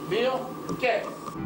2 και...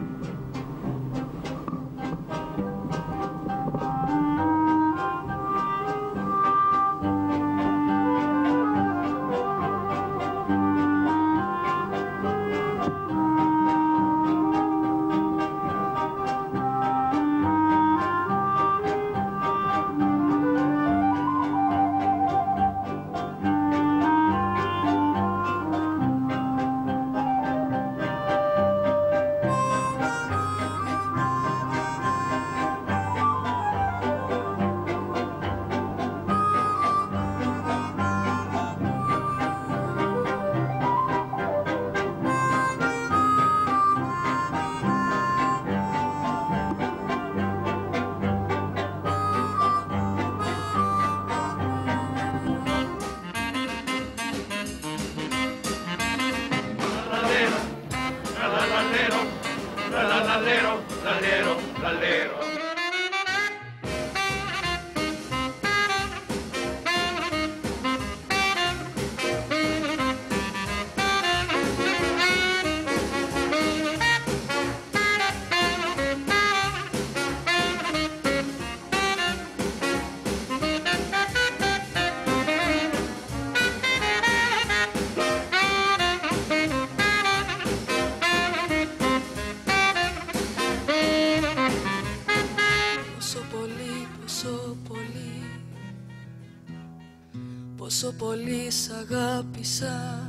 Πόσο πολύ σ' αγάπησα,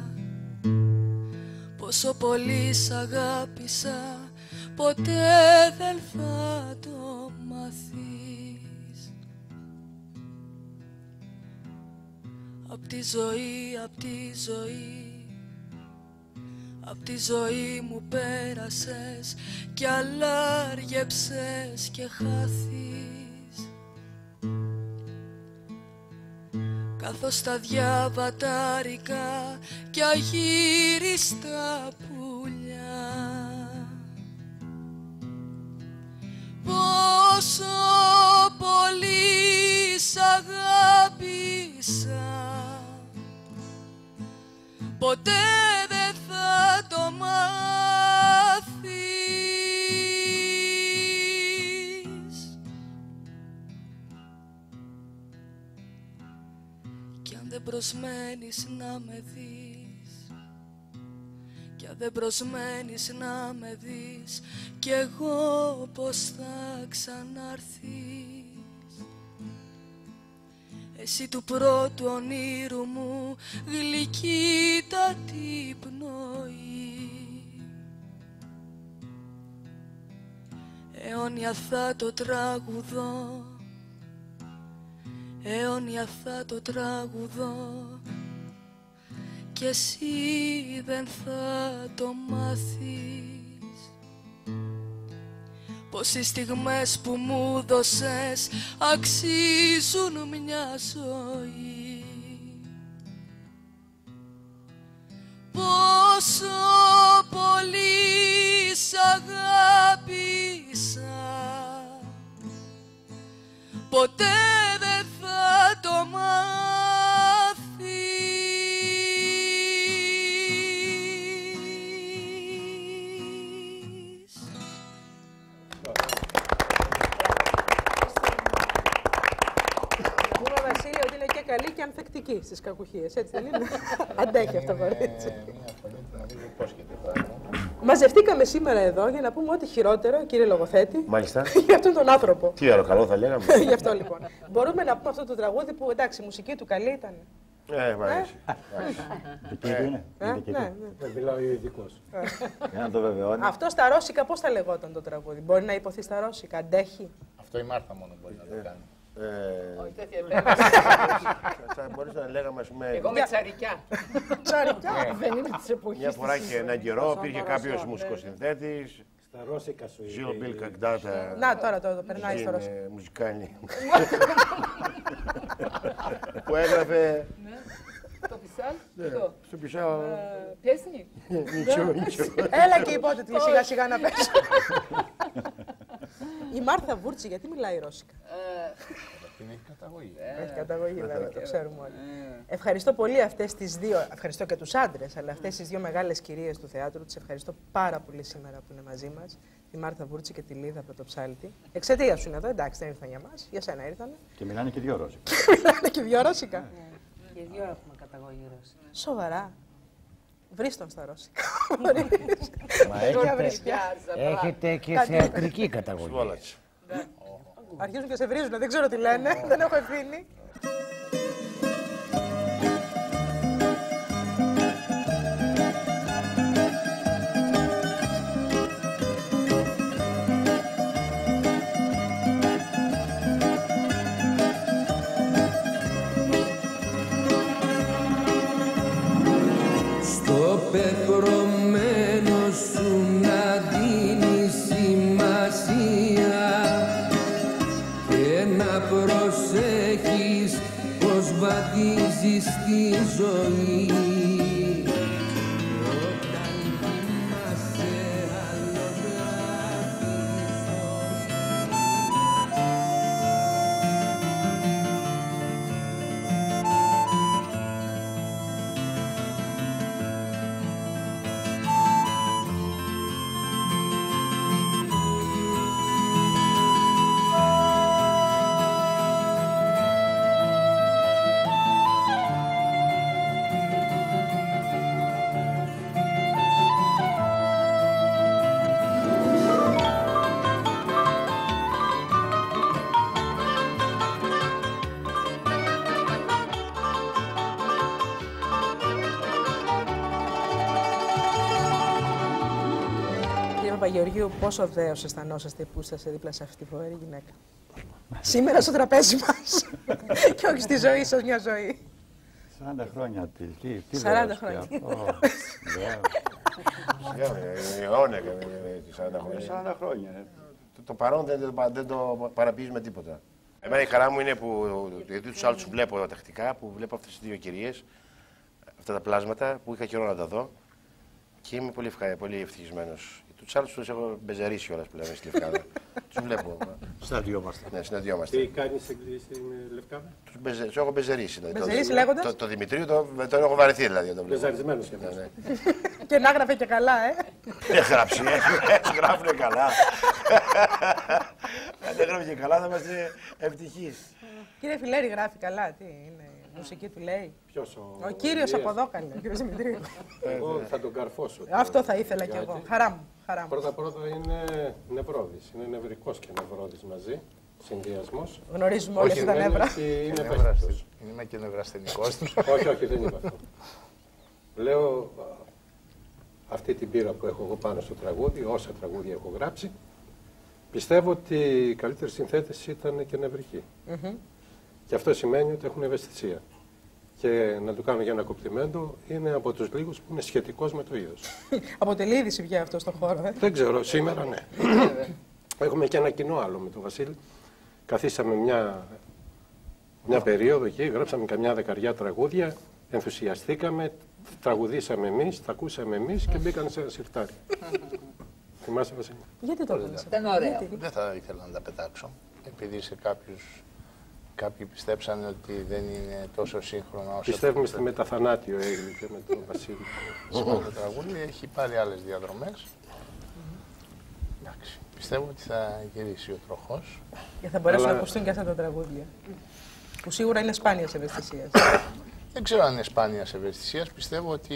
πόσο πολύ σ' αγάπησα, ποτέ δεν θα το μάθεις. Απ' τη ζωή, απ' τη ζωή, απ' τη ζωή μου πέρασες κι αλλάργεψες και χάθης. Καθώς τα διαβατάρικα κι αγύριστα πουλιά, πόσο πολύ σ' αγάπησα, ποτέ δεν θα το μάθεις. Κι αν δεν προσμένεις να με δεις, κι αν δεν προσμένεις να με δεις, κι εγώ πως θα ξαναρθείς. Εσύ του πρώτου ονείρου μου γλυκύτατη πνοή, αιώνια θα το τραγουδώ, αιώνια θα το τραγουδώ, κι εσύ δεν θα το μάθεις. Πως οι στιγμές που μου δώσες αξίζουν μια ζωή, πόσο πολύ σ' αγάπησα, ποτέ δεν θα το μάθεις. Πούμε, Βασίλη, ότι είναι και καλή και ανθεκτική στις κακουχίες, έτσι δεν είναι? Αντέχει αυτό το κορίτσι. Μαζευτήκαμε σήμερα εδώ για να πούμε ό,τι χειρότερο, κύριε λογοθέτη. Μάλιστα. Για αυτόν τον άνθρωπο. Τι άλλο καλό θα λέγαμε. Γι' αυτό λοιπόν. Μπορούμε να πούμε αυτό το τραγούδι που εντάξει, η μουσική του καλή ήταν. Μ' αρέσει. Εκεί είναι. Ναι. Μιλάω ο ειδικός. Για να το βεβαιώνει. Αυτό στα ρώσικα πώς θα λεγόταν το τραγούδι? Μπορεί να υποθεί στα ρώσικα, αντέχει? Αυτό η Μάρθα μόνο μπορεί να το κάνει. Όχι τέτοια επέμβαση. Θα μπορείς να λέγαμε, ας πούμε... Εγώ με τσαρικιά. Τσαρικιά. Δεν είμαι της εποχής. Μια φορά και έναν καιρό υπήρχε κάποιος μουσικοσυνθέτης. Στα ρώσικα σου είπε. Ζήλο Μπιλ Καγκτάτα. Να τώρα το περνάει στο ρώσικο. Μουσικάνι. Που έγραφε... Το πισάλ. Στο πισάω... Πέσνη. Έλα και υπότιτλοι σιγά σιγά να πέσω. Η Μάρθα Βούρτσι γιατί μιλάει ρώσικα? καταγωγή. Έχει καταγωγή, βέβαια, το ξέρουμε όλοι. Ευχαριστώ πολύ αυτές τις δύο, ευχαριστώ και τους άντρες, αλλά αυτές τις δύο μεγάλες κυρίες του θεάτρου. Τις ευχαριστώ πάρα πολύ σήμερα που είναι μαζί μας. Τη Μάρθα Βούρτση και τη Λίδα Πρωτοψάλτη. Εξαιτίας σου είναι εδώ, εντάξει, δεν ήρθαν για μας, για σένα ήρθανε. Και μιλάνε και δύο ρώσικα. Μιλάνε και δύο ρώσικα. Και δύο έχουμε καταγωγή ρώσικα. Σοβαρά. Βρίστον στα ρώσικα. Μα έχετε και θεατρική καταγωγή. Αρχίζουν και σε βρίζουν, δεν ξέρω τι λένε, δεν έχω ευθύνη. Στο πεπρωμένο σου να δίνει σημασία και να προσέχεις πως βαδίζεις τη ζωή. Όταν θυμάσαι άλλος γράφεις Παπαγεωργίου, πόσο δέος αισθανόσαστε που είσαστε δίπλα σε αυτή τη φοβερή γυναίκα? Σήμερα στο τραπέζι μας και όχι στη ζωή σας, μια ζωή. 40 χρόνια τι 40 χρόνια. Αιώνια και 40 χρόνια. Το παρόν δεν το παραποιείς με τίποτα. Εμένα η χαρά μου είναι που, γιατί τους άλλους βλέπω τακτικά, που βλέπω αυτές τις δύο κυρίες, αυτά τα πλάσματα που είχα καιρό να τα δω και είμαι πολύ ευτυχισμένος. Τους άλλους τους έχω μπεζαρίσει όλας που λέμε στη Λευκάδα. Τους βλέπω. Συναντιόμαστε. Ναι, συναντιόμαστε. Τι κάνεις στην Λευκάδα? Τους έχω μπεζαρίσει. Μπεζαρίσει λέγοντας? Το Δημητρίου τον έχω βαρεθεί δηλαδή. Μπεζαρισμένος και αυτός. Και να γράφε και καλά, Δεν γράψει, έτσι γράφουνε καλά. Αν δεν γράφει και καλά θα είμαστε ευτυχείς. Κύριε Φιλέρη, γράφει καλά, τι είναι, η μουσική του λέει? Ποιος ο κύριος από εδώ καλέ, ο κύριος Δημητρίου. Εγώ θα τον καρφώσω. Αυτό θα ήθελα κι εγώ. Χαρά μου. Πρώτα είναι νευρώδης, είναι νευρικός και νευρώδης μαζί, συνδυασμός. Γνωρίζουμε όλες τα νεύρα. Είναι ευαίσθητος. Είμαι και νευρασθενικός. Όχι, δεν είπα αυτό. Λέω αυτή την πείρα που έχω εγώ πάνω στο τραγούδι, όσα τραγούδια έχω γράψει, πιστεύω ότι η καλύτερη συνθέτηση ήταν και νευρική. Και αυτό σημαίνει ότι έχουν ευαισθησία. Και να του κάνω για ένα κομπλιμέντο, είναι από τους λίγους που είναι σχετικός με το είδος. Αποτελεί είδηση πια αυτό στον χώρο, Δεν ξέρω, σήμερα ναι. Έχουμε και ένα κοινό άλλο με τον Βασίλη. Καθίσαμε μια περίοδο εκεί, γράψαμε καμιά δεκαριά τραγούδια, ενθουσιαστήκαμε, τραγουδήσαμε εμείς, τα ακούσαμε εμείς και μπήκαν σε ένα σιρτάρι. Θυμάσαι, Βασίλη? Γιατί το έκανες? Ήταν ωραίο. Δεν θα ήθελα να τα πετάξω, επειδή σε κάποιοι πιστέψαν ότι δεν είναι τόσο σύγχρονο όσο... Πιστεύουμε στη μεταθανάτιο έγινε και με τον Βασίλη. Το τραγούδι έχει πάρει άλλες διαδρομές. Εντάξει, πιστεύω ότι θα γυρίσει ο τροχός. Και θα μπορέσουν να ακουστούν και αυτά τα τραγούδια. Που σίγουρα είναι σπάνιας ευαισθησίας. Δεν ξέρω αν είναι σπάνιας ευαισθησίας. Πιστεύω ότι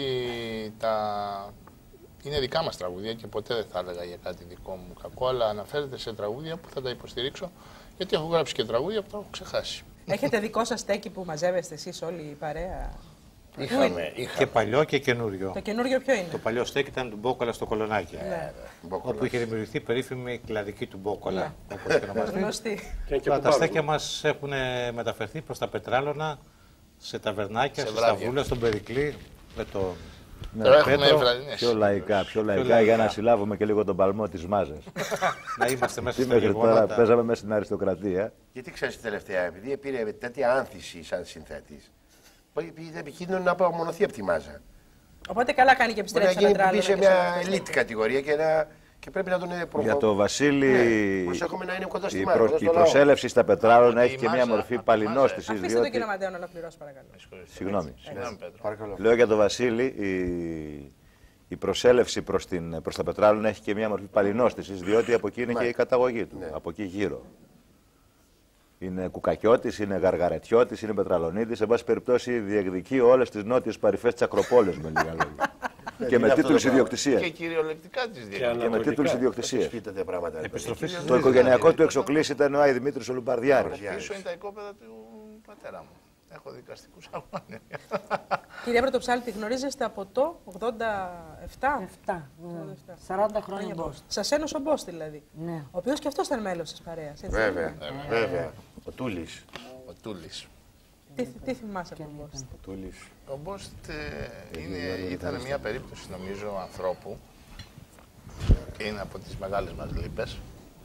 είναι δικά μας τραγούδια και ποτέ δεν θα έλεγα για κάτι δικό μου κακό, αλλά αναφέρεται σε τραγούδια που θα τα υποστηρίξω, γιατί έχω γράψει και τραγούδια που τα έχω ξεχάσει. Έχετε δικό σας στέκι που μαζεύεστε εσείς όλοι η παρέα? Είχαμε. Και παλιό και καινούριο. Το καινούριο ποιο είναι? Το παλιό στέκι ήταν του Μπόκολα στο Κολονάκι. Ναι. Όπου είχε δημιουργηθεί περίφημη κλαδική του Μπόκολα. Όπως και ονομαστεί. Γνωστή. Τα στέκια μας έχουν μεταφερθεί προς τα Πετράλωνα, σε ταβερνάκια, σε σταυρούλα, στον Περικλή. Με το... Τώρα έχουμε βραδινές. Πιο λαϊκά για να συλλάβουμε και λίγο τον παλμό της μάζας. Να είμαστε μέσα στα γεγονότα. Τώρα παίζαμε μέσα στην αριστοκρατία. Γιατί ξέρεις τελευταία, επειδή πήρε τέτοια άνθηση σαν συνθέτης, είναι επικίνδυνο να απομονωθεί από τη μάζα. Οπότε καλά κάνει και επιστρέψει στα Πετράλωνα. Μπορεί να γίνει μια elite κατηγορία Και πρέπει να τον Για το Βασίλη, προσέχουμε να είναι κοντά στη η μάνα. η προσέλευση στα Πετράλωνα έχει και μια μορφή παλινόστησης. Αφήστε τον κύριο Ματέο να ολοκληρώσει, παρακαλώ. Συγγνώμη. Παρακαλώ. Λέω για το Βασίλη, η προσέλευση προς τα Πετράλωνα έχει και μια μορφή παλινόστησης, διότι από εκεί είναι και η καταγωγή του, από εκεί γύρω. Είναι Κουκακιώτης, είναι Γαργαρετιώτης, είναι Πετραλονίτης. Εν πάση περιπτώσει, διεκδικεί όλες τις νότιες παρυφές της Ακροπόλεως, με λίγα λόγια. Και με τίτλους ιδιοκτησίας. Και κυριολεκτικά τις διεκδικεί. Και με τίτλους ιδιοκτησίας. Επιστροφές. Το οικογενειακό του εξοκλής ήταν ο Άι Δημήτρης ο Λουμπαρδιάρης. Πίσω είναι τα οικόπεδα του πατέρα μου. Έχω δικαστικούς αγώνες. Κύριε Πρωτοψάλτη, γνωρίζεστε από το 87. 40 χρόνια Μπόστ. Σας ένωσε ο Μπόστ δηλαδή. Ναι. Ο οποίος και αυτός ήταν μέλος της παρέας. Έτσι, Βέβαια, βέβαια. Ο Τούλης. Ο Τούλης. Τι θυμάσαι από τον Μπόστ? Ο Τούλης. Ο Μπόστ ήταν μια περίπτωση, νομίζω, ανθρώπου. Είναι από τις μεγάλες μας λύπες.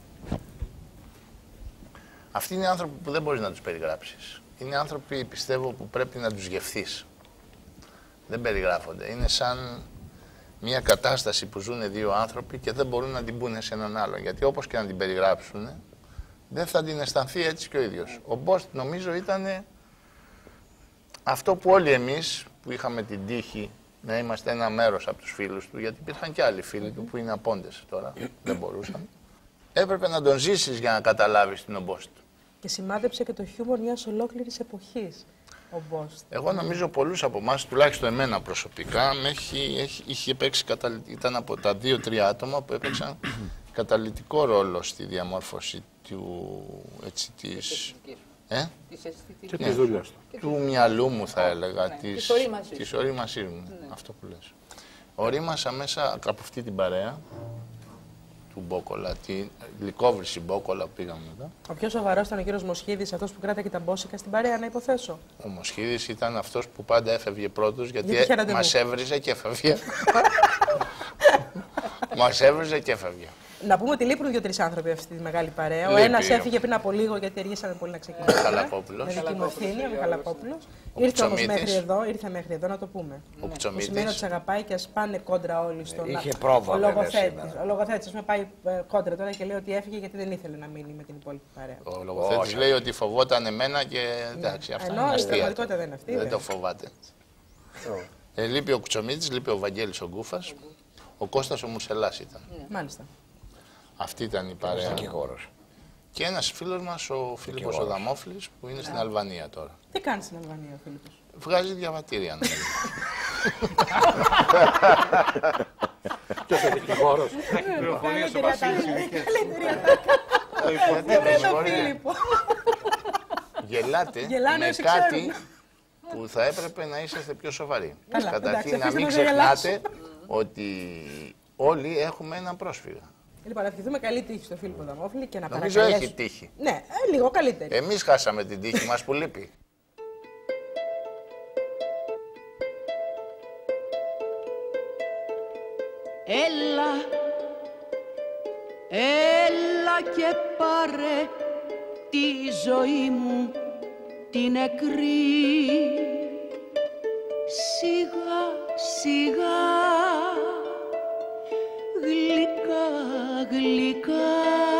Αυτοί είναι άνθρωποι που δεν μπορείς να τους περιγράψεις. Είναι άνθρωποι, πιστεύω, που πρέπει να τους γευθείς. Δεν περιγράφονται. Είναι σαν μια κατάσταση που ζουν δύο άνθρωποι και δεν μπορούν να την πούνε σε έναν άλλον. Γιατί όπως και να την περιγράψουν, δεν θα την αισθανθεί έτσι και ο ίδιος. Ο Μπόστ, νομίζω, ήταν αυτό που όλοι εμείς που είχαμε την τύχη να είμαστε ένα μέρος από τους φίλους του, γιατί υπήρχαν και άλλοι φίλοι του που είναι απόντες τώρα, δεν μπορούσαν. Έπρεπε να τον ζήσεις για να καταλάβεις την ο Μπόστ. Και σημάδεψε και το χιούμορ μιας ολόκληρης εποχής, ο Μπόστ. Εγώ νομίζω πολλούς από εμάς, τουλάχιστον εμένα προσωπικά, είχε παίξει, ήταν από τα 2-3 άτομα που έπαιξαν καταλυτικό ρόλο στη διαμόρφωση της δουλειάς του. Του μυαλού μου, θα έλεγα, της ορίμασής μου, αυτό που λες. Ορίμασα μέσα από αυτή την παρέα του Μπόκολα, τη γλυκόβρηση Μπόκολα που πήγαμε εδώ. Ο πιο σοβαρός ήταν ο κύριος Μοσχίδης, αυτός που κράταγε τα μπόσικα στην παρέα, να υποθέσω. Ο Μοσχίδης ήταν αυτός που πάντα έφευγε πρώτος, γιατί μας έβριζε και έφευγε. Μας έβριζε και έφευγε. Να πούμε ότι λείπουν 2-3 άνθρωποι αυτή τη μεγάλη παρέα. Ο ένας έφυγε πριν από λίγο γιατί αργήσαμε πολύ να ξεκινήσουμε. Ο Μιχαλαπόπουλος. Με δική μου ευθύνη, ο Μιχαλαπόπουλος. Ήρθε όμως μέχρι εδώ, να το πούμε. Ο Κουτσομίτης. Σημαίνει ότι τους αγαπάει και ας πάνε κόντρα όλοι στον. Είχε πρόβα. Ο λογοθέτης με πάει κόντρα τώρα και λέει ότι έφυγε γιατί δεν ήθελε να μείνει με την υπόλοιπη παρέα. Ο λογοθέτης λέει ότι φοβόταν εμένα και εντάξει, αυτά είναι αστεία. Δεν το φοβάται. Λείπει ο Κουτσομίτης, λείπει ο Βαγγέλης ο Γκούφας. Ο Κώστας ο Μουσελάς ήταν. Μάλιστα. Αυτή ήταν η παρέα. Και ένας φίλος μας, ο Φίλιππος ο Δαμόφλης, που είναι στην Αλβανία τώρα. Τι κάνει στην Αλβανία ο Φίλιππος? Βγάζει διαβατήρια. Και ο δικηγόρος. Πληροφορίες ο Βασίλης. Γελάτε με κάτι που θα έπρεπε να είσαστε πιο σοβαροί. Καταρχήν να μην ξεχνάτε ότι όλοι έχουμε έναν πρόσφυγα. Λοιπόν, να ευχηθούμε καλή τύχη στον Φίλιππο Δαμόφλη και να νομίζω παρακαλέσουμε. Έχει τύχη. Ναι, λίγο καλύτερη. Εμείς χάσαμε την τύχη μας που λείπει. Έλα και πάρε τη ζωή μου την νεκρή. Σιγά σιγά, γλυκά γλυκά,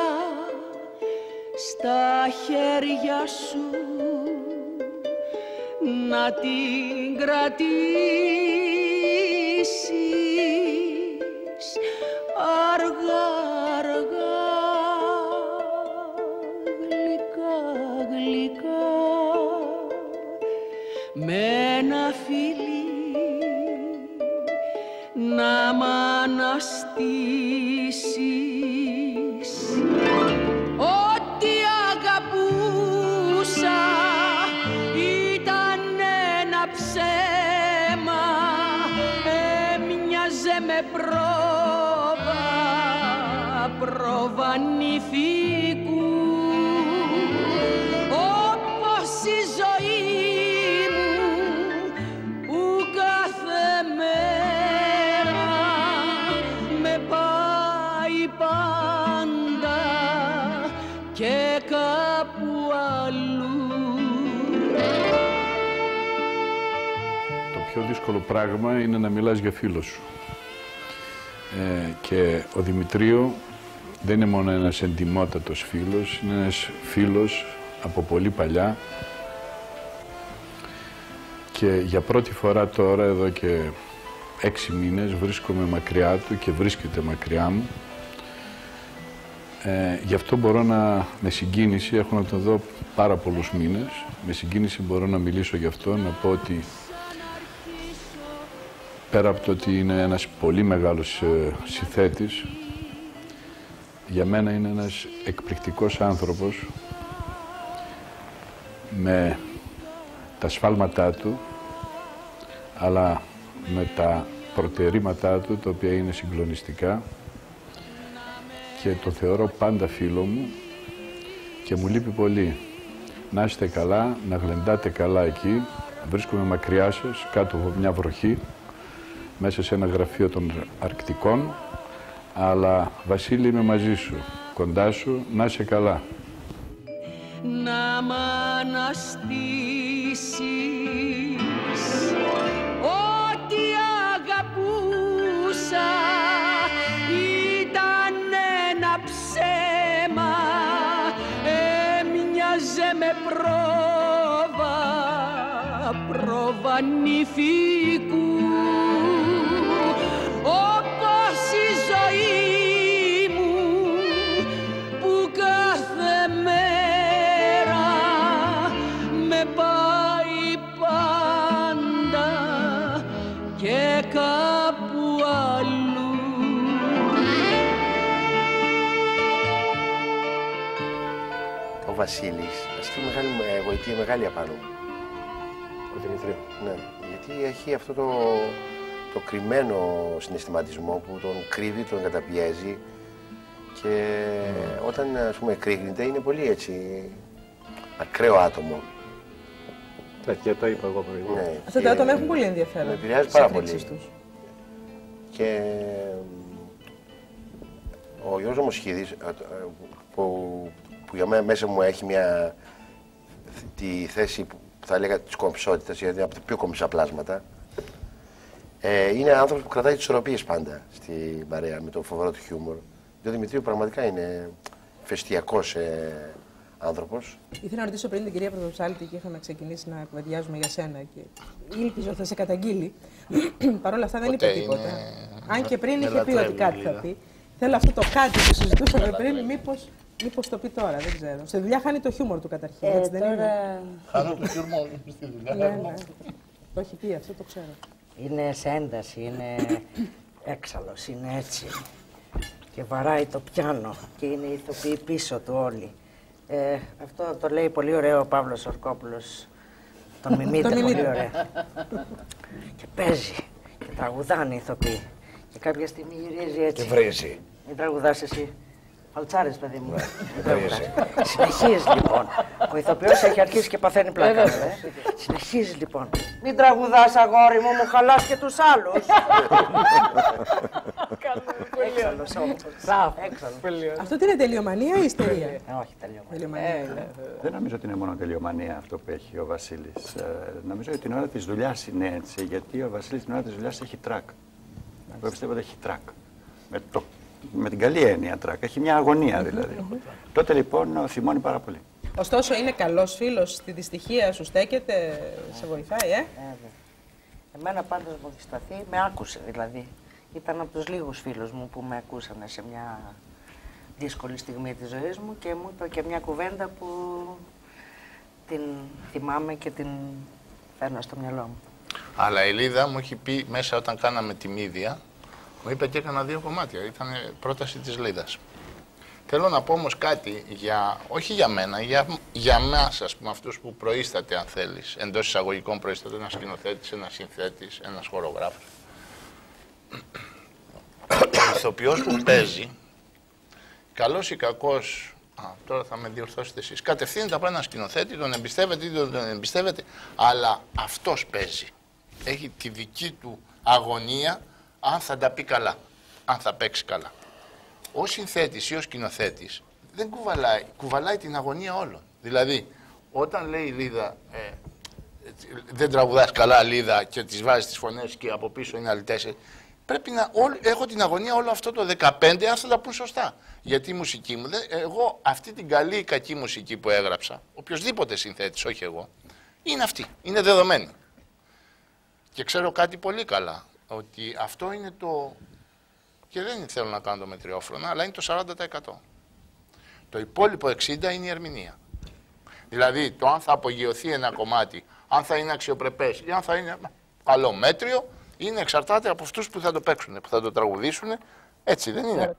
στα χέρια σου να την κρατήσεις αργά αργά, γλυκά γλυκά, με ένα φιλί να μ' αναστήσεις. Ό,τι αγαπούσα ήταν ένα ψέμα, έμοιαζε με πρόβα νηφικού, όπως η ζωή μου που κάθε μέρα με πάει πάντα και κάπου αλλού. Το πιο δύσκολο πράγμα είναι να μιλάς για φίλο σου. Και ο Δημητρίου δεν είναι μόνο ένας εντιμότατος φίλος, είναι ένας φίλος από πολύ παλιά και για πρώτη φορά τώρα, εδώ και 6 μήνες, βρίσκομαι μακριά του και βρίσκεται μακριά μου. Γι' αυτό μπορώ με συγκίνηση, έχω να τον δω πάρα πολλούς μήνες, με συγκίνηση μπορώ να μιλήσω γι' αυτό, να πω ότι πέρα από το ότι είναι ένας πολύ μεγάλος συνθέτης, για μένα είναι ένας εκπληκτικός άνθρωπος με τα σφάλματά του, αλλά με τα προτερήματά του, τα οποία είναι συγκλονιστικά και το θεωρώ πάντα φίλο μου και μου λείπει πολύ. Να είστε καλά, να γλεντάτε καλά εκεί. Βρίσκομαι μακριά σας, κάτω από μια βροχή, μέσα σε ένα γραφείο των Αρκτικών, αλλά Βασίλη είμαι μαζί σου, κοντά σου, να είσαι καλά. Να μ' αναστήσεις ό,τι αγαπούσα ήταν ένα ψέμα, έμοιαζε με πρόβα νηφικού, όπως η ζωή μου που κάθε μέρα με πάει πάντα και κάπου αλλού. Ο Βασίλης ασκεί μεγάλη γοητεία, μεγάλη απάνω μου. Ο Δημητρίου. Ναι, γιατί έχει αυτό το κρυμμένο συναισθηματισμό που τον κρύβει, τον καταπιέζει και όταν, ας πούμε, κρύγνεται είναι πολύ έτσι ακραίο άτομο. Και το είπα εγώ πριν. Ναι, αυτά τα άτομα έχουν πολύ ενδιαφέρον. Με επηρεάζει πάρα πολύ. Και ο Γιώργος Μοσχίδης, που για μένα μέσα μου έχει τη θέση που θα έλεγα της κομψότητας, γιατί είναι από τα πιο κομψά πλάσματα, είναι άνθρωπος που κρατάει τις ισορροπίες πάντα στην παρέα, με το φοβερό του χιούμορ. Ο Δημητρίου πραγματικά είναι φεστιακός άνθρωπος. Ήθελα να ρωτήσω πριν την κυρία Πρωτοψάλτη και είχαμε ξεκινήσει να κουβεντιάζουμε για σένα και ήλπιζα ότι θα σε καταγγείλει. Παρ' όλα αυτά δεν είπε τίποτα. Αν και πριν είχε πει ότι κάτι θα πει. Θέλω αυτό το κάτι που συζητούσαμε πριν, μήπως το πει τώρα, δεν ξέρω. Στη δουλειά χάνει το χιούμορ του καταρχήν, έτσι δεν είναι? Χάνω το χιούμορ στη δουλειά. Ναι. Το έχει πει, αυτό το ξέρω. Είναι σε ένταση, είναι έξαλλος, είναι έτσι. Και βαράει το πιάνο και είναι οι ηθοποιοί πίσω του όλοι. Αυτό το λέει πολύ ωραίο ο Παύλος Ορκόπουλος. Τον μιμείται πολύ ωραία. Και παίζει και τραγουδάνε οι ηθοποιοί. Και κάποια στιγμή γυρίζει έτσι. Και βρίζει. Μην τραγουδάς εσύ. Φαλτσάρες, παιδί μου. Συνεχίζει λοιπόν. Ο ηθοποιός έχει αρχίσει και παθαίνει πλάκα. Συνεχίζει λοιπόν. Μην τραγουδάς, αγόρι μου, μου χαλάς και τους άλλους. Έξαλλος όμως. Αυτό τι είναι, τελειομανία ή ιστερία? Όχι, τελειομανία. Δεν νομίζω ότι είναι μόνο τελειομανία αυτό που έχει ο Βασίλης. Νομίζω ότι την ώρα της δουλειάς είναι έτσι, γιατί ο Βασίλης την ώρα της δουλειάς έχει τρακ. Εγώ πιστεύω ότι έχει τρακ. Με την καλή έννοια τρακ. Έχει μια αγωνία δηλαδή. Τότε λοιπόν θυμώνει πάρα πολύ. Ωστόσο είναι καλός φίλος, στη δυστυχία σου στέκεται, σε βοηθάει, Εμένα πάντως μου έχει σταθεί, με άκουσε δηλαδή. Ήταν από τους λίγους φίλους μου που με ακούσανε σε μια δύσκολη στιγμή της ζωής μου και μου είπε και μια κουβέντα που την θυμάμαι και την φέρνω στο μυαλό μου. Αλλά η Λίδα μου έχει πει μέσα όταν κάναμε τη Μύδια, μου είπε και έκανα 2 κομμάτια. Ήταν πρόταση της Λίδας. Θέλω να πω όμως κάτι, όχι για μένα, για εμάς, ας πούμε, αυτούς που προείσταται, αν θέλεις, εντός εισαγωγικών προείσταται ένας σκηνοθέτης, ένας συνθέτης, ένας χορογράφος. Ο ηθοποιός που παίζει, καλός ή κακός, τώρα θα με διορθώσετε εσείς, κατευθύνεται από έναν σκηνοθέτη, τον εμπιστεύεται ή τον εμπιστεύεται, αλλά αυτός παίζει. Έχει τη δική του αγωνία, αν θα τα πει καλά, αν θα παίξει καλά. Ο συνθέτης ή ο σκηνοθέτης δεν κουβαλάει την αγωνία όλων. Δηλαδή, όταν λέει η Λίδα, δεν τραγουδάς καλά Λίδα και τις βάζεις τις φωνές και από πίσω είναι άλλοι 4, πρέπει να. Έχω την αγωνία όλο αυτό το 15, αν θα τα πούν σωστά. Γιατί η μουσική μου, εγώ αυτή την καλή ή κακή μουσική που έγραψα, οποιοδήποτε συνθέτης, όχι εγώ, είναι αυτή. Είναι δεδομένη. Και ξέρω κάτι πολύ καλά. Ότι αυτό είναι το. Και δεν θέλω να κάνω το μετριόφρονα, αλλά είναι το 40%. Το υπόλοιπο 60% είναι η ερμηνεία. Δηλαδή, το αν θα απογειωθεί ένα κομμάτι, αν θα είναι αξιοπρεπές ή αν θα είναι καλό μέτριο, είναι εξαρτάται από αυτούς που θα το παίξουν, που θα το τραγουδήσουν. Έτσι δεν είναι.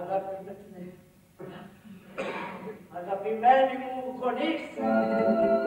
Αγαπημένη μου κονίξα.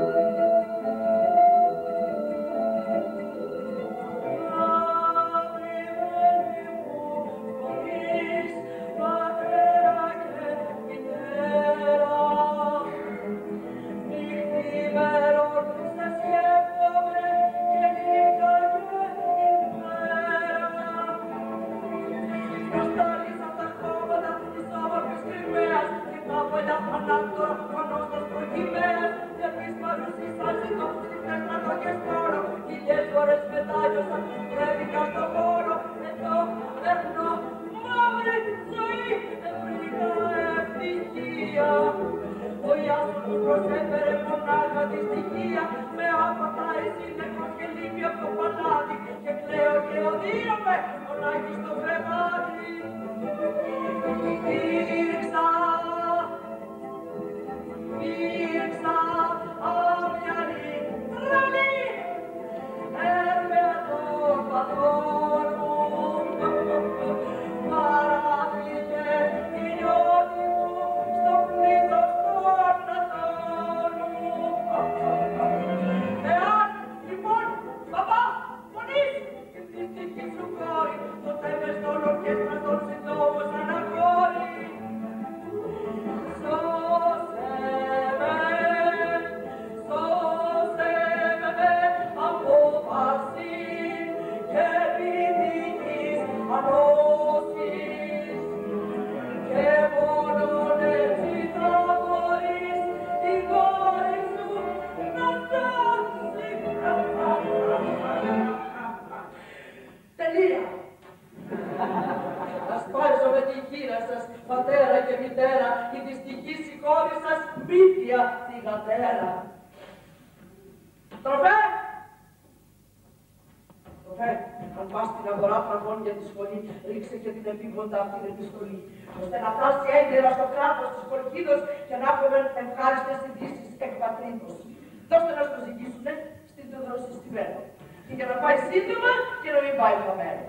Ώστε να φτάσει έγκαιρα στο κράτος της Κολκίδος και να έχουμε ευχάριστες ειδήσεις εκ πατρίδος. Δώστε να στο ζητήσουνε στην Θεοδροσή στη Βέρνο. Και για να πάει σύντομα και να μην πάει χαμένο.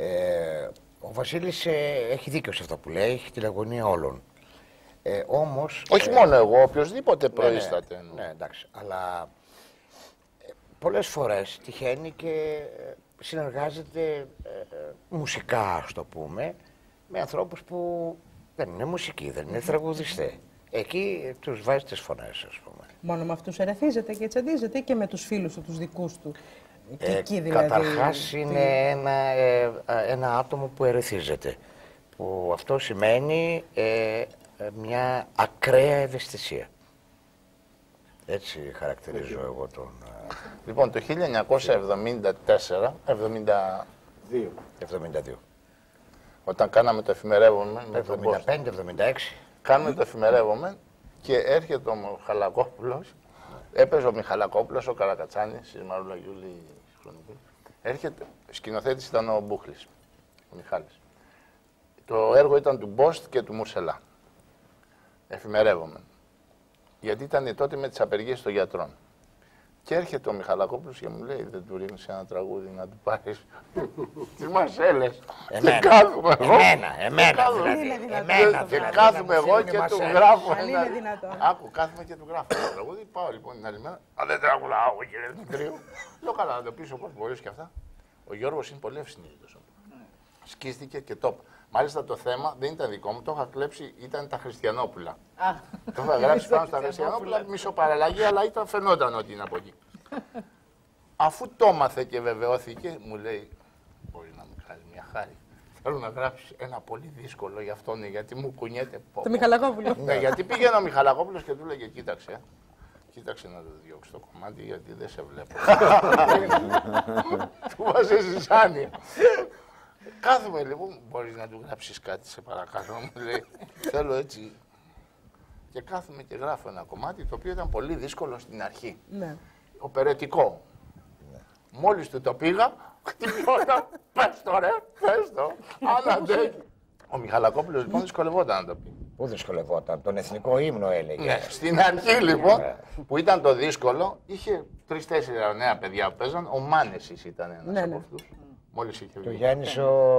Ο Βασίλης έχει δίκιο σε αυτό που λέει, έχει την αγωνία όλων. Όμως... Όχι μόνο εγώ, οποιοδήποτε προείσταται. Ναι, εντάξει, αλλά πολλές φορές τυχαίνει και συνεργάζεται μουσικά, ας το πούμε, με ανθρώπους που δεν είναι μουσικοί, δεν είναι τραγουδιστές. Εκεί τους βάζει τις φωνές, ας πούμε. Μόνο με αυτούς ερεθίζεται και τσαντίζεται ή και με τους φίλους του, τους δικούς του? Και εκεί δηλαδή... Καταρχάς είναι ένα άτομο που ερεθίζεται. Που αυτό σημαίνει μια ακραία ευαισθησία. Έτσι χαρακτηρίζω εγώ τον... Λοιπόν, το 1974, όταν κάναμε το εφημερεύομαι... 75-76. Κάνουμε το εφημερεύομαι και έρχεται ο Μιχαλακόπουλος, έπαιζε ο Μιχαλακόπουλος, ο Καρακατσάνης, η Μαρούλα Γιούλη, έρχεται, σκηνοθέτης ήταν ο Μπούχλης, ο Μιχάλης. Το έργο ήταν του Μπόστ και του Μουρσελά. Εφημερεύομαι. Γιατί ήταν τότε με τις απεργίες των γιατρών. Και έρχεται ο Μιχαλακόπουλος και μου λέει: δεν του ρίχνεις ένα τραγούδι να του πάρεις τις μασέλες. Και κάθομαι εγώ. Εμένα. Και κάθομαι εγώ και του γράφω. Άκου, κάθομαι και του γράφω ένα τραγούδι. Πάω λοιπόν την άλλη μέρα. Α, δεν τραγουδάω, κύριε Δημητρίου. Λέω: καλά, να το πεις όπως μπορείς και αυτά. Ο Γιώργος είναι πολύ ευσυνείδητος. Σκίστηκε και το είπα. Μάλιστα το θέμα δεν ήταν δικό μου, το είχα κλέψει, ήταν τα Χριστιανόπουλα. Το είχα γράψει πάνω στα Χριστιανόπουλα, μισοπαραλλαγή, αλλά φαινόταν ότι είναι από εκεί. Αφού το έμαθε και βεβαιώθηκε, μου λέει: μπορεί να μου κάνει μια χάρη. Θέλω να γράψει ένα πολύ δύσκολο για αυτόν, γιατί μου κουνιέται πόπο. Το Μιχαλακόπουλο. Ναι, γιατί πήγαινε ο Μιχαλακόπουλος και του λέγε: κοίταξε. Κοίταξε να το διώξει το κομμάτι, γιατί δεν σε βλέπω. Του βάζε ζυζάνια. Κάθομαι λοιπόν, μπορείς να του γράψεις κάτι, σε παρακαλώ, μου λέει. Θέλω έτσι. Και κάθομαι και γράφω ένα κομμάτι το οποίο ήταν πολύ δύσκολο στην αρχή. Ναι. Οπερετικό. Μόλις του το πήγα, χτυπιόταν. Πες το ρε, πες το. Αν αντέχει. Ο Μιχαλακόπουλος λοιπόν δυσκολευόταν να το πει. Πού δυσκολευόταν, τον εθνικό ύμνο έλεγε. Ναι, στην αρχή λοιπόν, που ήταν το δύσκολο, είχε 3-4 νέα παιδιά που παίζαν. Ο Μάνεσης ήταν ένας από αυτούς. Μόλις είχε βγει. Του Γιάννης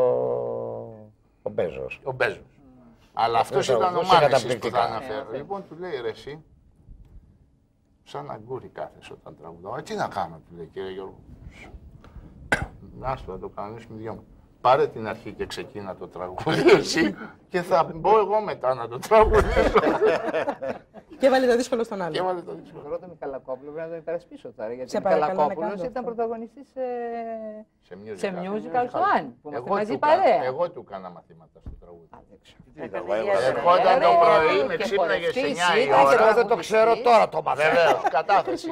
ο Μπέζος. Ο Μπέζος. Αλλά αυτός ήταν ο Μάνεσης που θα αναφέρω. Λοιπόν, του λέει ρε εσύ, σαν αγκούρι κάθεσαι όταν τραγουδάω. Τι να κάνω, του λέει, κύριε Γιώργο. Άστο, να το κανονίσουμε δυο μου. Πάρε την αρχή και ξεκίνα το τραγούδι εσύ και θα μπω εγώ μετά να το τραγουδήσω. Και έβαλε το δύσκολο στον άλλο. Και έβαλε το δύσκολο. Τώρα τον Μιχαλακόπουλο πρέπει να τον υπερασπίσω τώρα. Γιατί ο Μιχαλακόπουλος ήταν πρωταγωνιστής σε musical στο Άν. Που είμαστε μαζί παρέα. Εγώ του έκανα μαθήματα στο τραγούδι. Ερχόταν το πρωί, με ξύπναγε σε 9 η ώρα. Εγώ δεν το ξέρω τώρα το μαθαίνω. Βεβαίως, κατάθεση.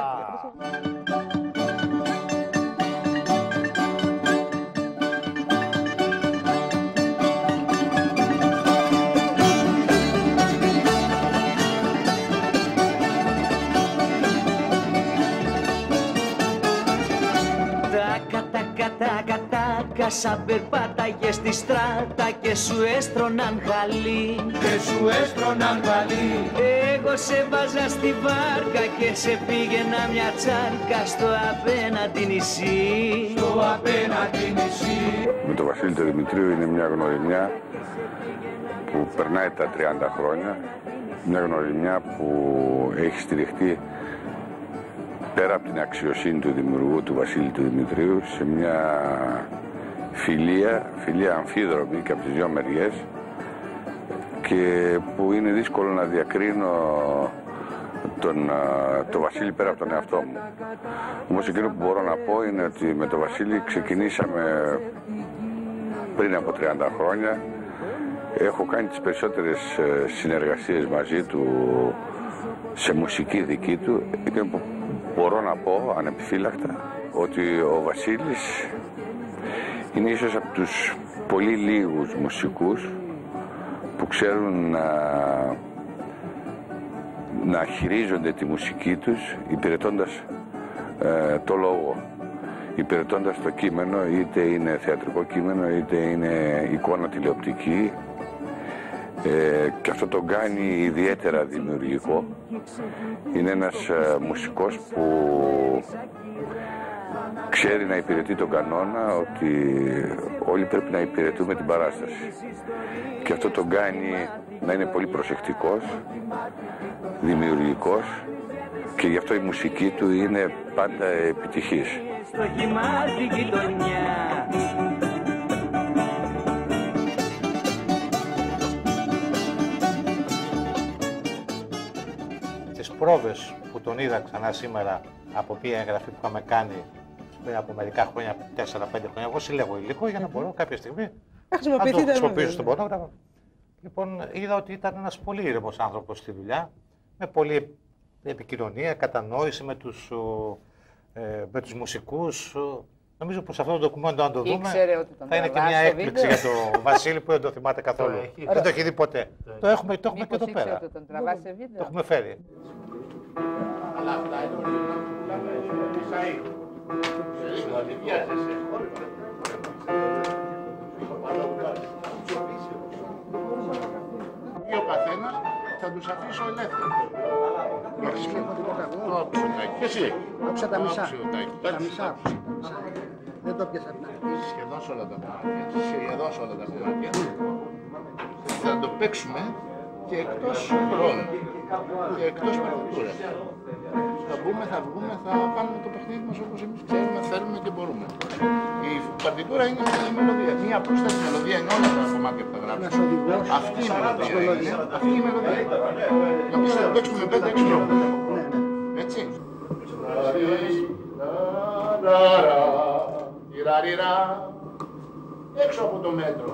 Σαν περπάταγες στη στράτα και σου έστρωναν χαλί. Εγώ σε βάζα στη βάρκα και σε πήγαινα μια τσάρκα στο απέναντι νησί. Με τον Βασίλη τον Δημητρίου είναι μια γνωριμιά που περνάει τα 30 χρόνια. Μια γνωριμιά που έχει στηριχτεί πέρα από την αξιοσύνη του δημιουργού του Βασίλη του Δημητρίου σε μια φιλία αμφίδρομη και από τις δύο μεριές και που είναι δύσκολο να διακρίνω τον Βασίλη πέρα από τον εαυτό μου. Όμως εκείνο που μπορώ να πω είναι ότι με τον Βασίλη ξεκινήσαμε πριν από 30 χρόνια. Έχω κάνει τις περισσότερες συνεργασίες μαζί του σε μουσική δική του. Εκείνο που μπορώ να πω ανεπιφύλακτα ότι ο Βασίλης είναι ίσως από τους πολύ λίγους μουσικούς που ξέρουν να χειρίζονται τη μουσική τους υπηρετώντας το λόγο, υπηρετώντας το κείμενο, είτε είναι θεατρικό κείμενο είτε είναι εικόνα τηλεοπτική, και αυτό τον κάνει ιδιαίτερα δημιουργικό. Είναι ένας μουσικός που ξέρει να υπηρετεί τον κανόνα ότι όλοι πρέπει να υπηρετούμε την παράσταση. Και αυτό τον κάνει να είναι πολύ προσεκτικός, δημιουργικός και γι' αυτό η μουσική του είναι πάντα επιτυχής. Στο γυμάτι γειτονιά. Τις πρόβες που τον είδα ξανά σήμερα από μία εγγραφή που είχαμε κάνει πριν από μερικά χρόνια, 4-5 χρόνια, εγώ συλλέγω υλικό για να μπορώ κάποια στιγμή να το χρησιμοποιήσω στον πονόγραφο. Λοιπόν, είδα ότι ήταν ένας πολύ ήρεμος άνθρωπος στη δουλειά, με πολλή επικοινωνία, κατανόηση με τους μουσικούς. Νομίζω πως αυτό το ντοκουμέντο, αν το δούμε, θα είναι και μια έκπληξη για τον Βασίλη που δεν το θυμάται καθόλου. Δεν το έχει δει ποτέ. Το έχουμε και εδώ πέρα. Το έχουμε φέρει. Αλλά αυτά είναι ορισμένα που πουλάμε στη ΣΑΗ. Δηλαδή βιάζεσαι. Ή ο καθένας θα τους αφήσω ελεύθερους. Το άκουσα και εσύ. Άκουσα τα μισά. Τα μισά. Δεν το πιάσα την αρχή. Σχεδόν σε όλα τα κομμάτια. Θα το παίξουμε και εκτός χρόνου και εκτός παρτιτούρας. Θα βγούμε, θα κάνουμε το παιχνίδι μας όπως εμείς ξέρουμε, θέλουμε και μπορούμε. Η παρτιτούρα είναι μια μελωδία, μια απλούστατη μελωδία, είναι όλα τα κομμάτια που θα γράψουμε. Αυτή η μελωδία είναι, αυτή η μελωδία. Να πεις θα παίξουμε με 5-6 τρόπους. Έτσι. Έξω από το μέτρο.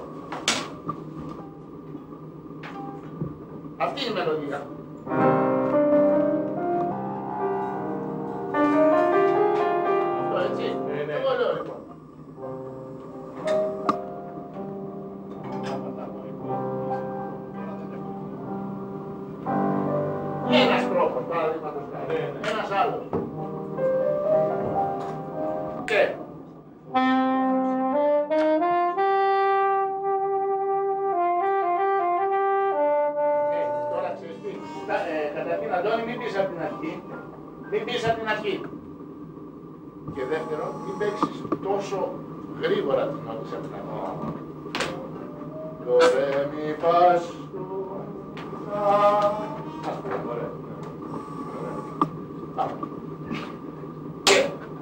Αυτή είναι η μελωδία. Αυτό έτσι. Εγώ λέω λοιπόν. παραδείγματος χάρη. Ένας άλλος. Και. Τώρα ξέρεις τι. Καταρχήν, Αντώνη, μην πεις από την αρχή. Μην πεις από την αρχή. Και δεύτερον, μην παίξεις τόσο γρήγορα τις νότες από την αρχή. Το ρε μη πας του ας πούμε, ωραία. Πάμε. Και.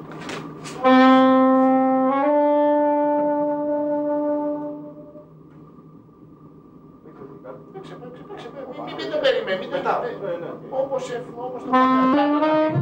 Μην το περιμένει, μην το περιμένει. Όπως το κάνει.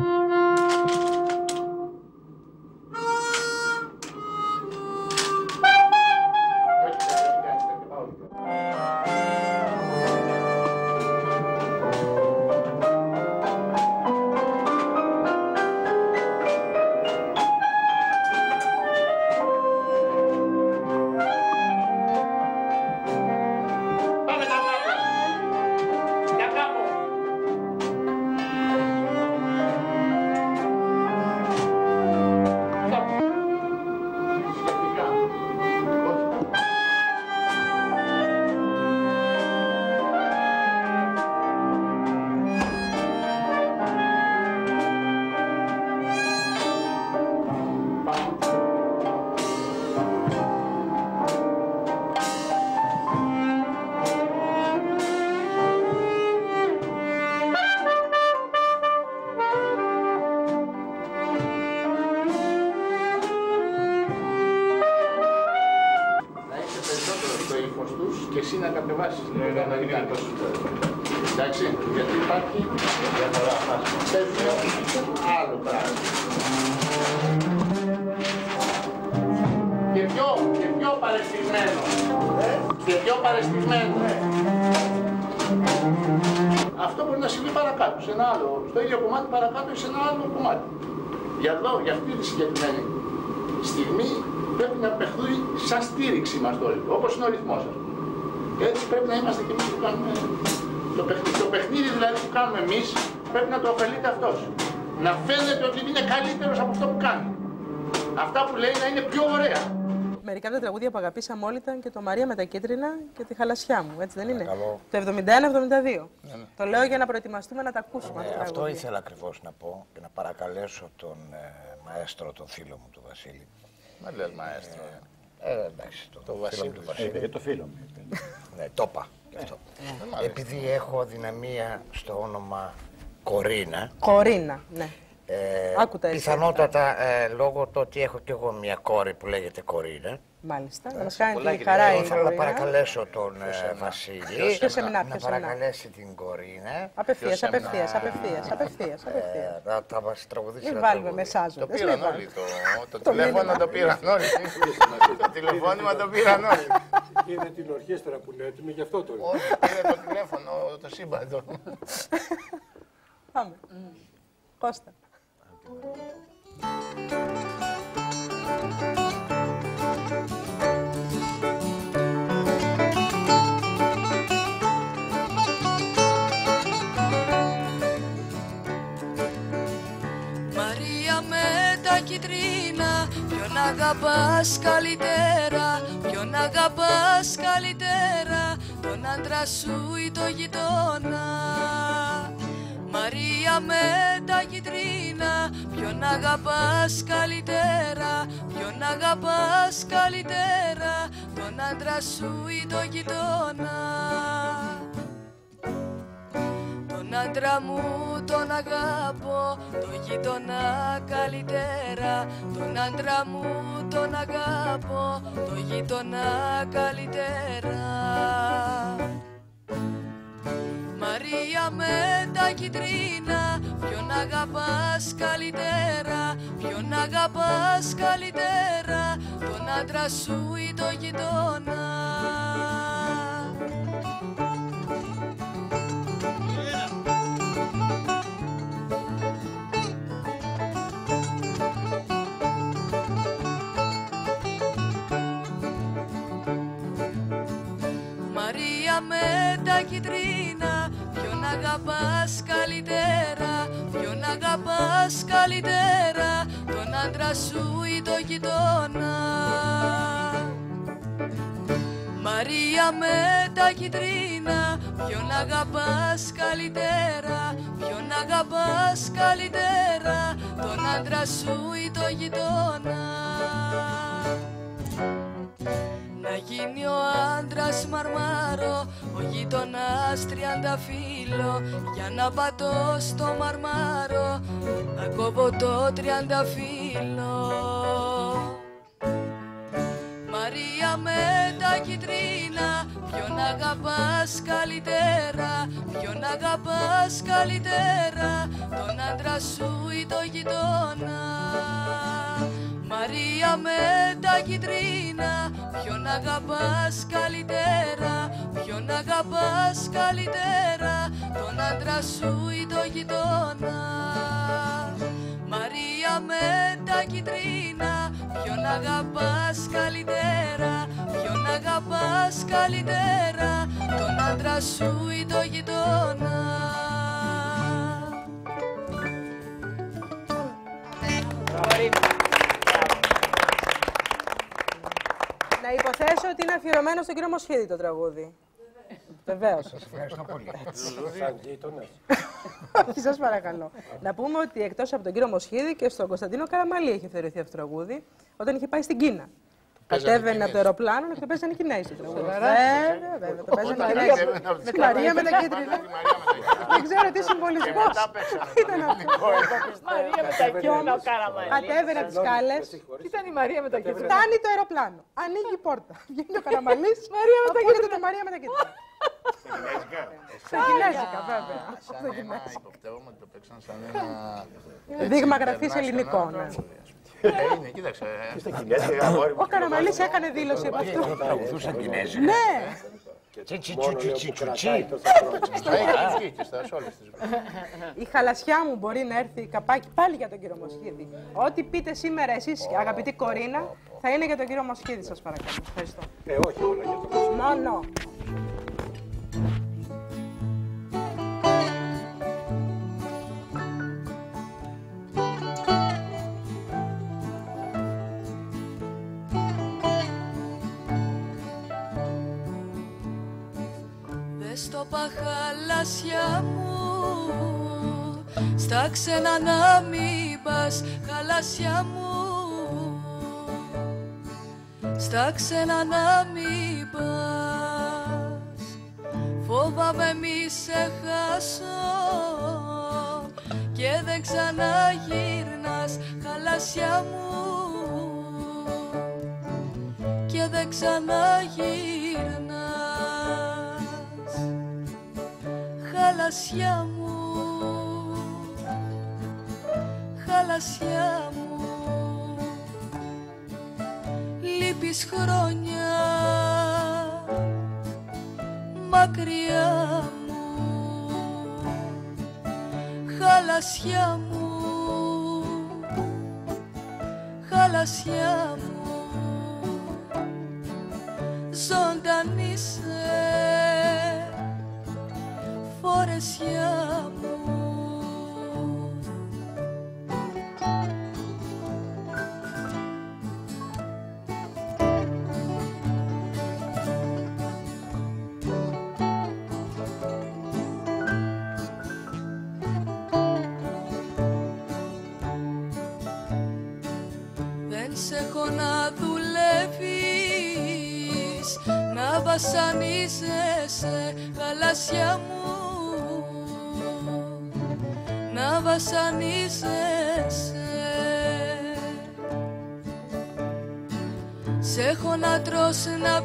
Και εσύ να κατεβάσεις λίγα να γίνει τόσο. Εντάξει, γιατί υπάρχει άλλο πράγμα. Και πιο παρεστηγμένο. Και πιο παρεστηγμένο. Αυτό μπορεί να συμβεί παρακάτω, σε ένα άλλο, στο ίδιο κομμάτι παρακάτω ή σε ένα άλλο κομμάτι. Για εδώ, για αυτή τη συγκεκριμένη στιγμή πρέπει να παιχτούει σαν στήριξη μας το ρυθμό, όπως είναι ο ρυθμός σας. Και έτσι πρέπει να είμαστε και εμείς που κάνουμε το παιχνίδι δηλαδή που κάνουμε εμείς, πρέπει να το ωφελείται αυτός. Να φαίνεται ότι είναι καλύτερος από αυτό που κάνει. Αυτά που λέει να είναι πιο ωραία. Μερικά από τα τραγούδια που αγαπήσαμε όλοι ήταν και το Μαρία με τα κίτρινα και τη Χαλασιά μου, έτσι δεν είναι? Καλό. Το 71-72. Ναι. Το λέω για να προετοιμαστούμε να τα ακούσουμε. Αυτό ήθελα ακριβώς να πω και να παρακαλέσω τον μαέστρο, τον φίλο μου, τον Βασίλη. Μα λες μαέστρο. Εντάξει, το Βασίλη του Βασίλη. Το φίλο μου. Ναι, το είπα και αυτό. Επειδή έχω αδυναμία στο όνομα Κορίνα. Κορίνα, ναι. Πιθανότατα λόγω του ότι έχω και εγώ μια κόρη που λέγεται Κορίνα. Μάλιστα, να μας κάνει τη χαρά η Κορίνα. Θέλω να παρακαλέσω τον Βασίλη να παρακαλέσει την Κορίνα. Απευθείας. Θα μας τραγουδήσει ένα τραγούδι. Το πήραν όλοι, το τηλέφωνο το πήραν όλοι. Το τηλεφώνημα το πήραν όλοι. Είναι την ορχήστρα που είναι έτοιμη, γι' αυτό το λέω. Όχι, είναι το τηλέφωνο, το σύμπαντο. Πάμε. Κώστα. Μαρία με τα κιτρίνα, ποιον αγαπάς καλύτερα, ποιον αγαπάς καλύτερα, τον άντρα σου ή το γειτόνα. Μαρία με τα κιτρίνα, ποιον αγαπάς καλύτερα, ποιον αγαπάς καλύτερα, τον άντρα σου ή το γειτόνα. Τον άντρα μου τον αγαπώ, τον γείτονα καλύτερα, τον άντρα μου τον αγαπώ, τον γείτονα καλύτερα. Μαρία με τα κιτρίνα, ποιον αγαπάς καλύτερα, ποιον αγαπάς καλύτερα, τον άντρα σου ή το γειτόνα. Μαρία με τα κιτρίνα, ποιον αγαπάς αγαπάς καλύτερα, ποιον αγαπάς καλύτερα, τον άντρα σου ή το γειτόνα? Μαρία με τα κιτρίνα, ποιον αγαπάς καλύτερα, ποιον αγαπάς καλύτερα, τον άντρα σου ή το γειτόνα? Να γίνει ο άντρας μαρμάρο, ο γείτονας τριανταφύλλο, για να πατώ στο μαρμάρο, να κόβω το τριανταφύλλο. Μαρία με τα κιτρίνα, ποιον αγαπάς καλύτερα, ποιον αγαπάς καλύτερα, τον άντρα σου ή το γειτόνα? Μαρία με τα κιτρίνα, ποιον αγαπάς καλύτερα, ποιον αγαπάς καλύτερα, τον άντρα σου ή το γειτόνα? Μαρία με τα κιτρίνα, ποιον αγαπάς καλύτερα, ποιον αγαπάς καλύτερα, τον άντρα σου ή το γειτόνα? Να υποθέσω ότι είναι αφιερωμένο στον κύριο Μοσχίδη το τραγούδι. Βεβαίως. Σας ευχαριστώ πολύ. Όχι, σας παρακαλώ. Να πούμε ότι εκτός από τον κύριο Μοσχίδη και στον Κωνσταντίνο Καραμαλή έχει θεωρηθεί αυτό το τραγούδι όταν είχε πάει στην Κίνα. Κατέβαινε από το αεροπλάνο και το παίζανε οι Κινέζοι το τραγούδι. Βέβαια, το παίζανε οι Κινέζοι. Με Μαρία με τα κίτρινα. Δεν ξέρω τι συμβολισμός ήταν αυτό. Μαρία με τα κίτρινα, ο Καραμαλής. Κατέβαινε από τις σκάλες. Ήταν η Μαρία με τα κίτρινα. Φτάνει το αεροπλάνο. Ανοίγει η πόρτα. Βγαίνει ο Καραμαλής. Μαρία με τα κίτρινα. Το Μαρία με τα κίτρινα. Στα κινέζικα, βέβαια. Υποπτεύομαι ότι το παίξαν σαν ένα δείγμα γραφής ελληνικών. Είναι, κοίταξε. Ο Καραμαλής έκανε δήλωση από αυτό. Τραγουδούσαν κινέζικα. Ναι. Η χαλασιά μου μπορεί να έρθει καπάκι πάλι για τον κύριο Μοσχίδη. Ό,τι πείτε σήμερα εσείς, αγαπητή Κορίνα, θα είναι για τον κύριο Μοσχίδη, σας παρακαλώ. Ευχαριστώ. Όχι όλα για τον Μοσχίδη. Μόνο. Στο παχαλάσια μου, στα ξένα να μην πας, χαλάσια μου, στα ξένα να μην πας. Φόβαμαι μη σε χάσω και δεν ξαναγύρνας, χαλάσια μου, και δεν ξαναγύρνας. Χαλασιά μου, χαλασιά μου, λείπεις χρόνια μακριά μου. Χαλασιά μου, χαλασιά μου, ζωντανή σε φορεσιά μου. Δεν σε έχω να δουλεύεις, να βασανίζεσαι, χαλασιά μου, να βασανίζεσαι. Σ' έχω να τρως, να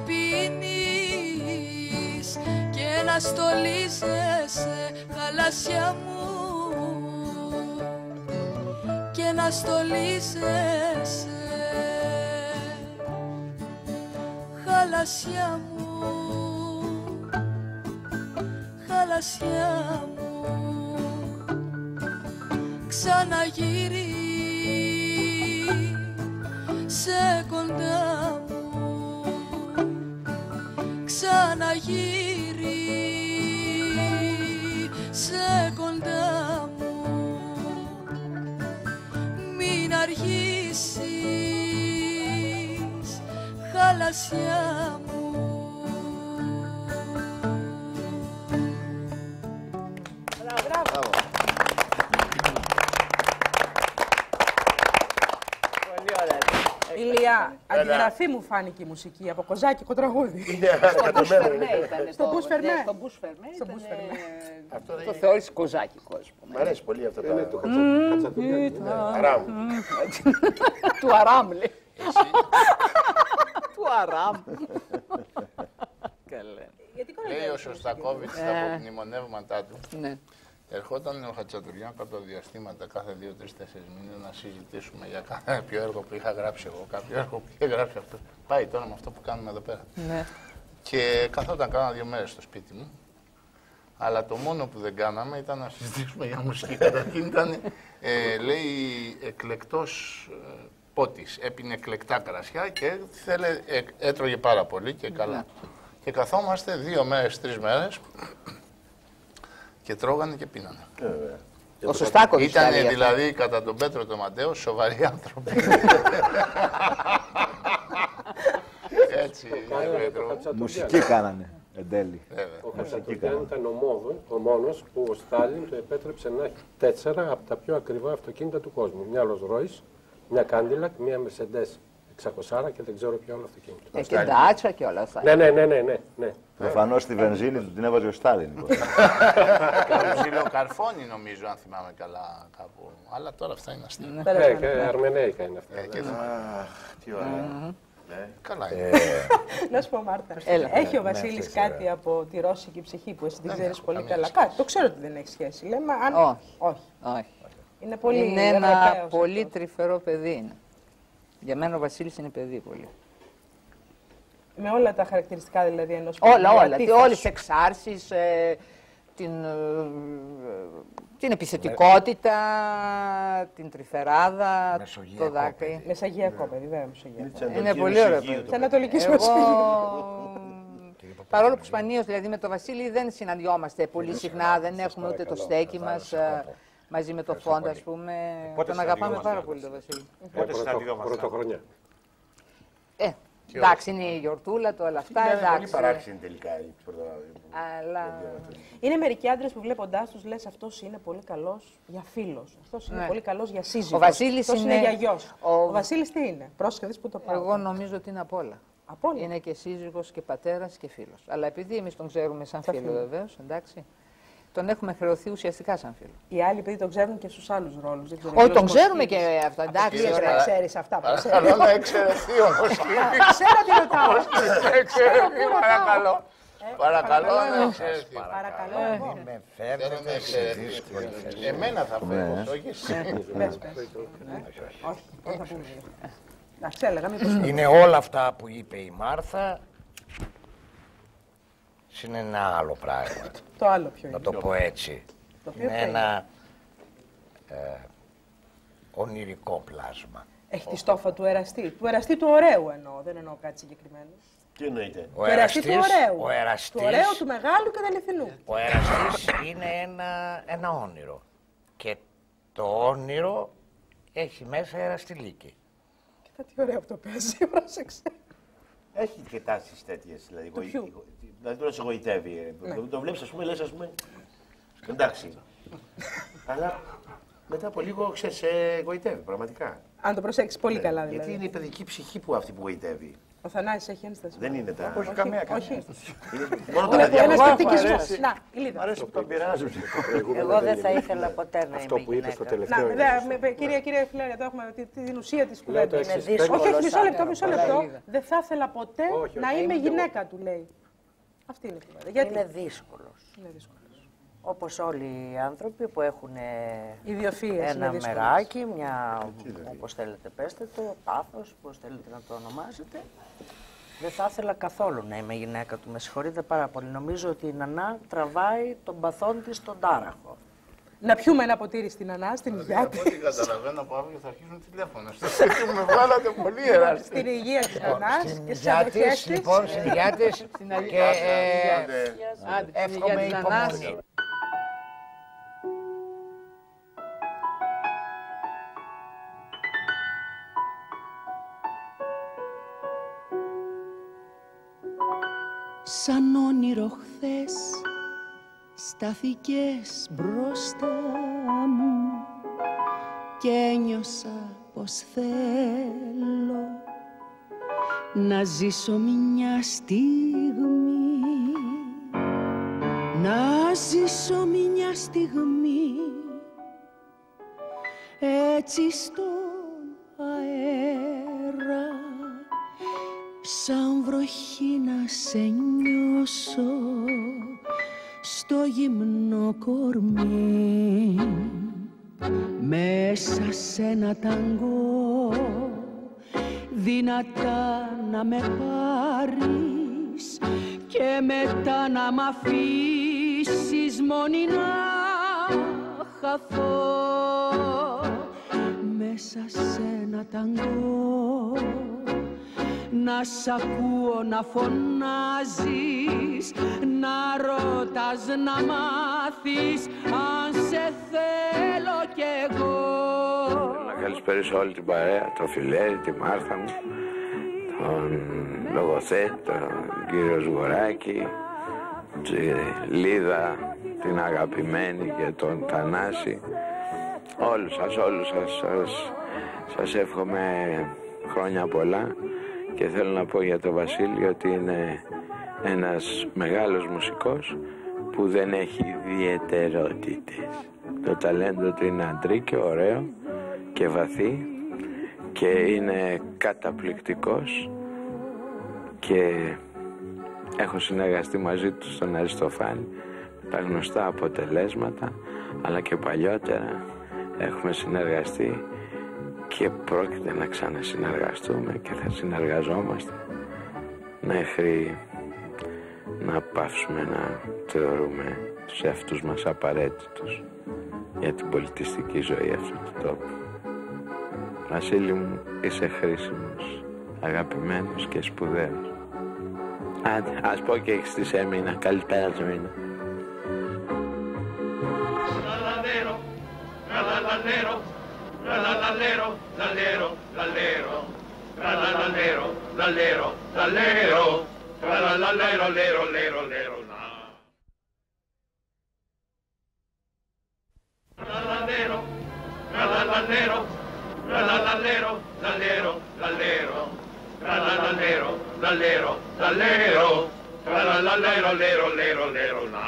πίνεις και να στολίζεσαι, χαλασιά μου, και να στολίζεσαι, χαλασιά μου, χαλασιά μου. Ξαναγύρισε κοντά μου, ξαναγύρισε σε κοντά μου. Μην αργήσεις, χαλασιά μου. Μπράβο. Πολύ ωραία. Ηλία, αντιγραφή μου φάνηκε η μουσική από κοζάκικο τραγούδι. Στο Μπούς Φερμέ. Το θεώρησε κοζάκικο. Μ' αρέσει πολύ αυτό το Αράμ. Του Αράμ, λέει. Του Αράμ. Λέει ο Σωστακόβιτς στα απομνημονεύματά του. Ερχόταν ο Χατσατουριάν κατά διαστήματα κάθε 2-3-4 μήνες να συζητήσουμε για κάποιο έργο που είχα γράψει εγώ, κάποιο έργο που είχε γράψει αυτό. Πάει τώρα με αυτό που κάνουμε εδώ πέρα. Ναι. Και καθόταν κάνα 2 μέρες στο σπίτι μου. Αλλά το μόνο που δεν κάναμε ήταν να συζητήσουμε για μουσική. Καταρχήν ήταν, λέει, εκλεκτός πότης. Έπινε εκλεκτά κρασιά και έτρωγε πάρα πολύ και καλά. Και καθόμαστε 2 μέρες, 3 μέρες και τρώγανε και πίνανε. Ο Σωστάκοβιτς ήταν δηλαδή κατά τον Πέτρο τον Ματέο σοβαροί άνθρωποι. Έτσι, μουσική κάνανε εν τέλει. Ο Χατσατουριάν ήταν ο μόνος που ο Στάλιν του επέτρεψε να έχει 4 από τα πιο ακριβά αυτοκίνητα του κόσμου. Μια Rolls Royce, μια Cadillac, μια Mercedes 600 και δεν ξέρω ποιο άλλο αυτοκίνητο. Και Ντάτσα και όλα αυτά. Ναι. Προφανώς τη βενζίνη του την έβαζε ο Στάλιν. Καρφώνει νομίζω, αν θυμάμαι καλά κάπου. Αλλά τώρα αυτά είναι αστεία. Ναι, αρμενέικα είναι αυτά. Τι ωραία. Καλά είναι. Να σου πω, Μάρτα, έχει ο Βασίλης κάτι από τη ρώσικη ψυχή που εσύ την ξέρεις πολύ καλά? Κάτι, το ξέρω ότι δεν έχει σχέση. Λέμε, αν... Όχι. Είναι πολύ είναι ένα πολύ τρυφερό παιδί. Για μένα ο Βασίλης είναι παιδί πολύ. Με όλα τα χαρακτηριστικά δηλαδή ενός παιδιού. Όλα. Όλες τις εξάρσεις, την επιθετικότητα, την τρυφεράδα, το δάκρυ. Μεσαγειακό παιδί, βέβαια μεσαγειακό. Είναι πολύ ωραίο παιδί. Της Ανατολικής Μεσογείου. Παρόλο που σπανίως δηλαδή με τον Βασίλη δεν συναντιόμαστε πολύ συχνά, δεν έχουμε ούτε το στέκι μας μαζί με το Φόντα, ας πούμε. Τον αγαπάμε πάρα πολύ τον Βασίλη. Πότε συναντιόμαστε? Πρωτοχρονιά. Εντάξει, είναι η γιορτούλα του, όλα αυτά. Είναι πολύ παράξενη τελικά η Αλλά... Είναι μερικοί άντρες που βλέποντάς τους λες αυτός είναι πολύ καλός για φίλος. Αυτός είναι πολύ καλός για σύζυγος. Ο Βασίλης είναι για γιος. Ο Βασίλης τι είναι? Πρόσεχε, δεις που το πάω. Εγώ νομίζω ότι είναι απ' όλα. Είναι και σύζυγος και πατέρας και φίλος. Αλλά επειδή εμείς τον ξέρουμε σαν φίλο βεβαίως, εντάξει. Τον έχουμε χρεωθεί ουσιαστικά σαν φίλο. Οι άλλοι επειδή τον ξέρουν και στους άλλους ρόλους. Όχι, τον ξέρουμε και αυτά. Εντάξει, ξέρεις αυτά. Παρακαλώ να εξαιρεθεί όμως. Ξέρω τι ρωτάω. Παρακαλώ. Παρακαλώ να εξαιρεθεί. Παρακαλώ. Μην με φέρνετε σε δύσκολη θέση. Εμένα θα φέρνεις, όχι εσύ. Όχι, θα πούμε. Είναι όλα αυτά που είπε η Μάρθα. Είναι ένα άλλο πράγμα. Το άλλο ποιο είναι? Να το πω έτσι. Είναι ένα ονειρικό πλάσμα. Έχει τη στόφα του εραστή. Του εραστή του ωραίου εννοώ, δεν εννοώ κάτι συγκεκριμένο. Τι εννοείται? Ο εραστή του ωραίου. Ο εραστής, του ωραίου, του μεγάλου και του αληθινού. Ο εραστής είναι ένα όνειρο. Και το όνειρο έχει μέσα εραστηλίκη. Κοίτα τι ωραίο αυτό παίζει, πρόσεξε. Έχει και τάσεις τέτοιες, δηλαδή. Δηλαδή τώρα σε εγωιτεύει. Το βλέπεις, ας πούμε, λες, ας πούμε, εντάξει. Αλλά μετά από λίγο, ξέρεις, σε εγωιτεύει, πραγματικά. Αν το προσέξεις πολύ καλά, δηλαδή. Γιατί είναι η παιδική ψυχή που αυτή που γοητεύει. Ο Θανάσης έχει ένσταση. Δεν είναι τα... Όχι, καμία. Μόνο τα διαβάζω. Να, η Λίδα. Μ' αρέσει που τον πειράζουν. Εγώ δεν θα ήθελα ποτέ να είμαι αυτό που είπε στο τελευταίο. Κύριε Φιλέρη, εδώ έχουμε την ουσία της κουβέντας. Είναι δύσκολο. Όχι, μισό λεπτό. Δεν θα ήθελα ποτέ να είμαι γυναίκα του, λέει. Αυτή είναι η κουβέντα. Είναι δύσκολος. Όπως όλοι οι άνθρωποι που έχουν ένα μεράκι, μια, όπως θέλετε πέστε το, πάθος, πώς θέλετε να το ονομάσετε. Δεν θα ήθελα καθόλου να είμαι γυναίκα του. Με συγχωρείτε πάρα πολύ. Νομίζω ότι η Νανά τραβάει τον παθόν της στον τάραχο. Να πιούμε ένα ποτήρι στην Νανά, στην υγεία της. Από ό,τι καταλαβαίνω από αύριο θα αρχίσουν τηλέφωνα. Με βάλατε πολύ εράστη. Στην υγεία της Νανάς και στις αδερφές της. Λοιπόν, στην υγεία της και εύχομαι υπομονή. σαν όνειρο χθες στάθηκες μπροστά μου και ένιωσα πως θέλω να ζήσω μια στιγμή, να ζήσω μια στιγμή έτσι στον αέρα, σαν βροχή να σε νιώσω στο γυμνό κορμί, μέσα σε ένα ταγκό δυνατά να με πάρεις και μετά να μ' αφήσεις μόνη να χαθώ μέσα σε ένα ταγκό, να σ' ακούω να φωνάζεις, να ρωτάς, να μάθεις αν σε θέλω κι εγώ. Να καλησπέρισω όλη την παρέα, το Φιλέρη, τη Μάρθα μου, τον Λογοθέτη, τον κύριο Σγουράκη, τη Λίδα, την αγαπημένη και τον Θανάση. Όλους σας εύχομαι χρόνια πολλά και θέλω να πω για τον Βασίλη ότι είναι ένας μεγάλος μουσικός που δεν έχει ιδιαιτερότητες. Το ταλέντο του είναι αντρίκιο, ωραίο και βαθύ και είναι καταπληκτικός και έχω συνεργαστεί μαζί του στον Αριστοφάνη τα γνωστά αποτελέσματα, αλλά και παλιότερα έχουμε συνεργαστεί και πρόκειται να ξανασυνεργαστούμε και θα συνεργαζόμαστε μέχρι να πάψουμε να θεωρούμε τους εαυτούς μας απαραίτητους για την πολιτιστική ζωή αυτού του τόπου. Βασίλη μου, είσαι χρήσιμος, αγαπημένος και σπουδαίος. Άντε, ας πω και έχεις τη Σεμίνα. Καλησπέρα, Σεμίνα. Lalero, lalero, lalero, lalero, lalero, lalero, lalero, lero, lero, lero, na. Lalero, lalero, lalero, lalero, lalero, lalero, lalero, lalero, lalero, lero, lero, lero, na.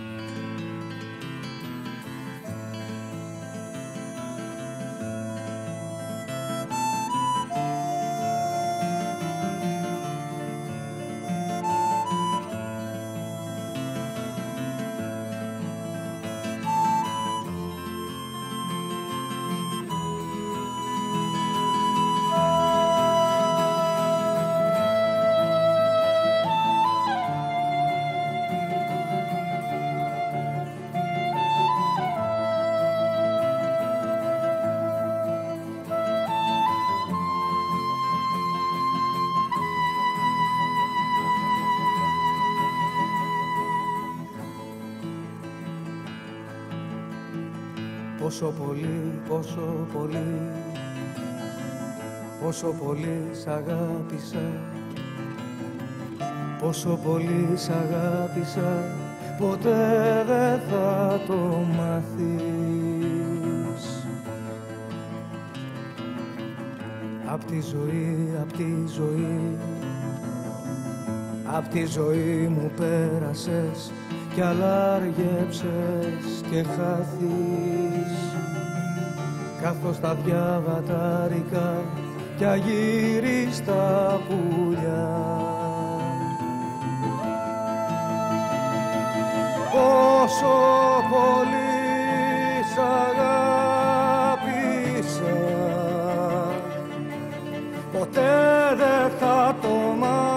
Πόσο πολύ, πόσο πολύ, πόσο πολύ σ' αγάπησα, πόσο πολύ σ' αγάπησα, ποτέ δεν θα το μάθεις. Απ' τη ζωή, απ' τη ζωή, απ' τη ζωή μου πέρασες κι αλάργεψες και χάθεις, καθώς τα διαβατάρικα κι αγύριστα πουλιά. Πόσο πολύ σ' αγάπησα, ποτέ δεν θα το μάθεις.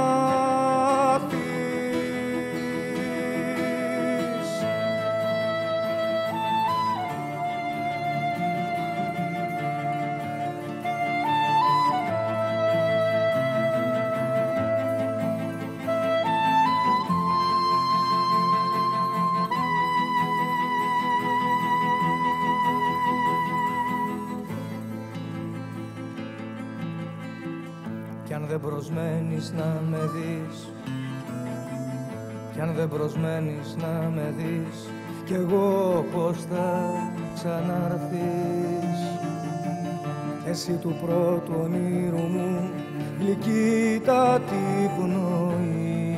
Κι αν δεν προσμένεις να με δεις, αν δεν προσμένεις να με δεις κι εγώ πως θα ξαναρθείς. Εσύ του πρώτου ονείρου μου γλυκύτατη πνοή.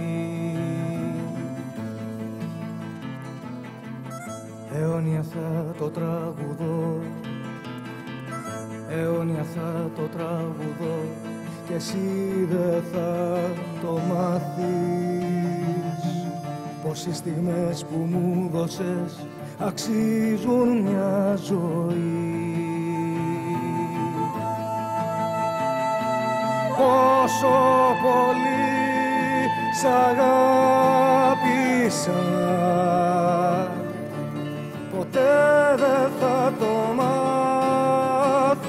Αιώνια θα το τραγουδώ, αιώνια θα το τραγουδώ κι εσύ δεν θα το μάθεις. Πως οι στιγμές που μου δώσες αξίζουν μια ζωή. Πόσο πολύ σ' αγάπησα, ποτέ δεν θα το μάθεις.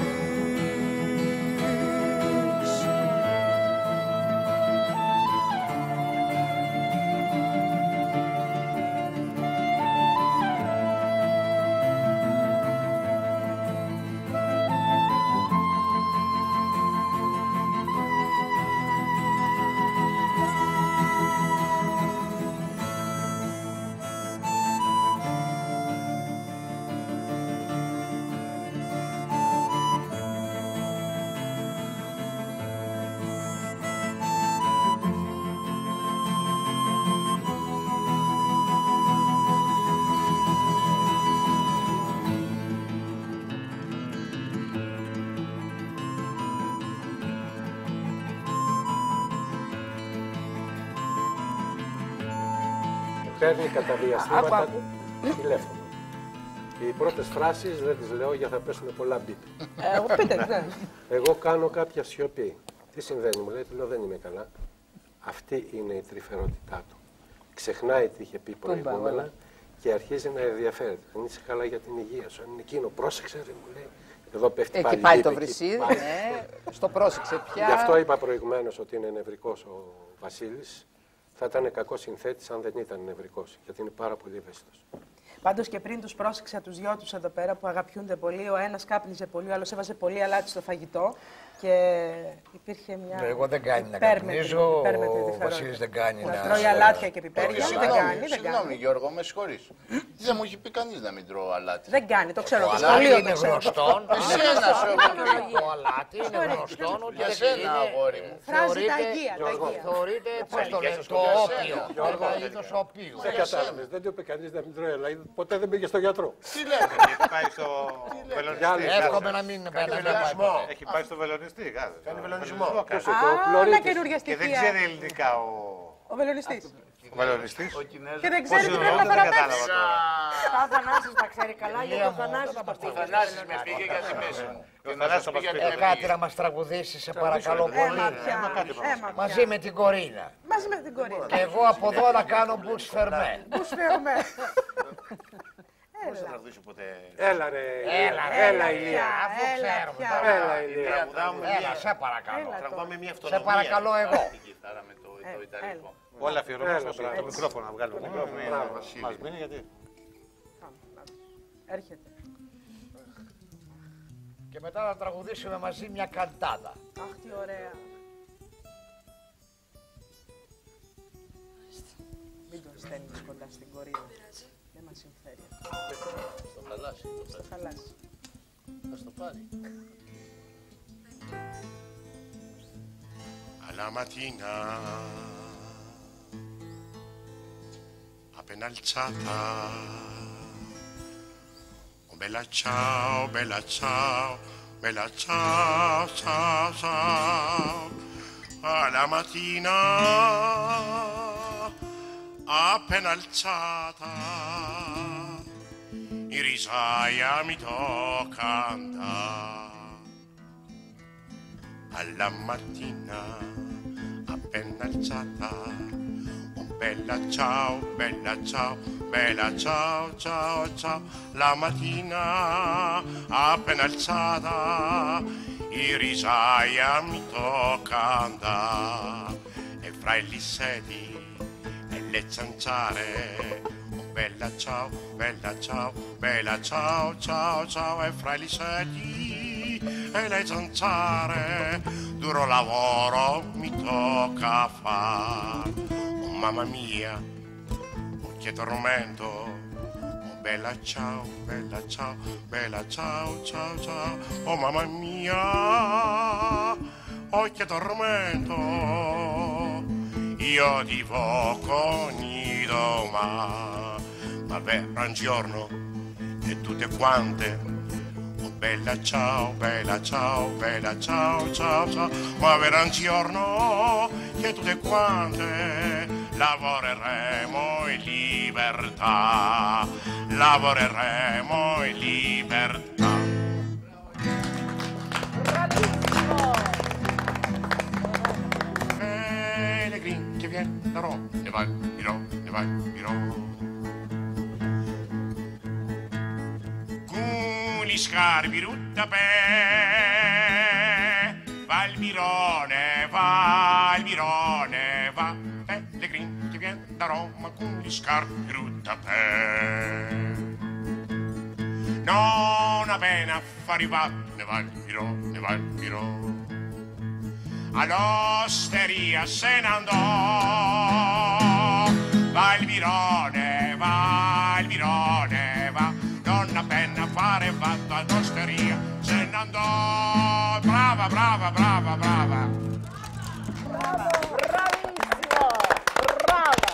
Παίρνει κατά διαστήματα τηλέφωνο. Οι πρώτες φράσεις δεν τις λέω γιατί θα πέσουν πολλά μπιπ. Εγώ κάνω κάποια σιωπή. Τι συμβαίνει, μου λέει, του λέω δεν είμαι καλά. Αυτή είναι η τρυφερότητά του. Ξεχνάει τι είχε πει προηγούμενα και αρχίζει να ενδιαφέρεται. Αν είσαι καλά για την υγεία σου, αν είναι εκείνο, πρόσεξε, δεν μου λέει. Εδώ πέφτει πάλι. Εκεί πάει το βρυσίδι, ναι, στο πρόσεξε πια. Γι' αυτό είπα προηγουμένως ότι είναι νευρικός ο Βασίλης. Θα ήταν κακός συνθέτης αν δεν ήταν νευρικός, γιατί είναι πάρα πολύ ευαίσθητος. Πάντως και πριν τους πρόσεξα τους δυο τους εδώ πέρα που αγαπιούνται πολύ, ο ένας κάπνιζε πολύ, ο άλλος έβαζε πολύ αλάτι στο φαγητό και υπήρχε μια. Εγώ δεν κάνει να καπνίζω, ο Βασίλης δεν κάνει να. Τρώει αλάτια και πιπέρια. Δεν κάνει. Συγγνώμη, Γιώργο, με συγχωρείς. Δεν μου έχει πει κανείς να μην τρώω αλάτι. Δεν κάνει, το ξέρω. Το αλάτι είναι γνωστό. Εσένα σου έχω πει. Το αλάτι είναι γνωστό ότι για σένα, αγόρι μου. Φράζει τα αγία. Θεωρείται, πώς το λένε, το όπιο. Ένα είδος οποίου. Δεν κατάλαβες, δεν του είπε κανείς να μην τρώει αλάτι. Ποτέ δεν πήγε στο γιατρό. Τι λέτε, έχει πάει στο βελονιστή. Εύχομαι να μην πάει στο βελονισμό. Έχει πάει στο βελονιστή, κάνει βελονισμό. Ένα καινούργια στοιχεία. Και δεν ξέρει ελληνικά ο βελονιστής. Ο βελονιστής. Και δεν ξέρει τι πρέπει να παραπέψει. Ο Θανάσης τα ξέρει καλά, γιατί ο Θανάσης Ο Θανάσης με πήγε για τη μέση μου. Κάτι να μας τραγουδήσει, σε παρακαλώ πολύ. Μαζί με την Κορίνα. Μαζί με την Κορίνα. Και εγώ από εδώ να κάνω μπους φερμέ. Μπους φερμέ. Πώς θα τραγουδήσω ποτέ. Έλα ρε, έλα Ηλία. Αφού ξέρουμε. Έλα Ηλία. Έλα, σε παρακαλώ. Τραγουδάμε μια αυτονομία. Σε παρακαλώ εγώ. Όλα αφιερώμαστε στο μικρόφωνο να βγάλουμε. Μας μείνει γιατί. Έρχεται. Και μετά να τραγουδήσουμε μαζί μια καντάδα. Αχ, τι ωραία. Μην τον στέλνεις κοντά στην Κορίνα. Δεν μας συμφέρει. Στο χαλάσι. Στο χαλάσι. Θα στο πάρει. Alla mattina appena alzata, oh bella ciao, bella ciao, bella ciao, ciao, ciao. Alla mattina appena alzata, in risaia mi tocca andare. Alla mattina appena alzata, un bella ciao, bella ciao, bella ciao, ciao, ciao. La mattina appena alzata, in risaia mi tocca andare. E fra i lisseti e le zanzare, un bella ciao, bella ciao, bella ciao, ciao, ciao. E fra i lisseti e le zanzare, duro lavoro mi tocca fare. Oh mamma mia, che tormento. Oh bella ciao, bella ciao, bella ciao, ciao, ciao. Oh mamma mia, oh che tormento. Io ti voco ogni ma verrà un giorno e tutte quante. Oh bella ciao, bella ciao, bella ciao, ciao, ciao. Ma verrà un giorno che tutte quante lavoreremo in libertà, lavoreremo in libertà. Pellegrini che viene da Roma, ne vai, Mirò, ne vai, Mirò. Con gli scarpi rutta va il Mirone, va il Mirone, va. Pellegrini che viene da Roma con gli scarpi rutta non appena arrivato, ne va il Mirò, ne va il Mirò. All'osteria se ne andò, va il Mirone, va il Mirone, va. Non appena fare fatto all'osteria se ne andò. Brava, brava, brava, brava. Bravo, bravissimo, brava.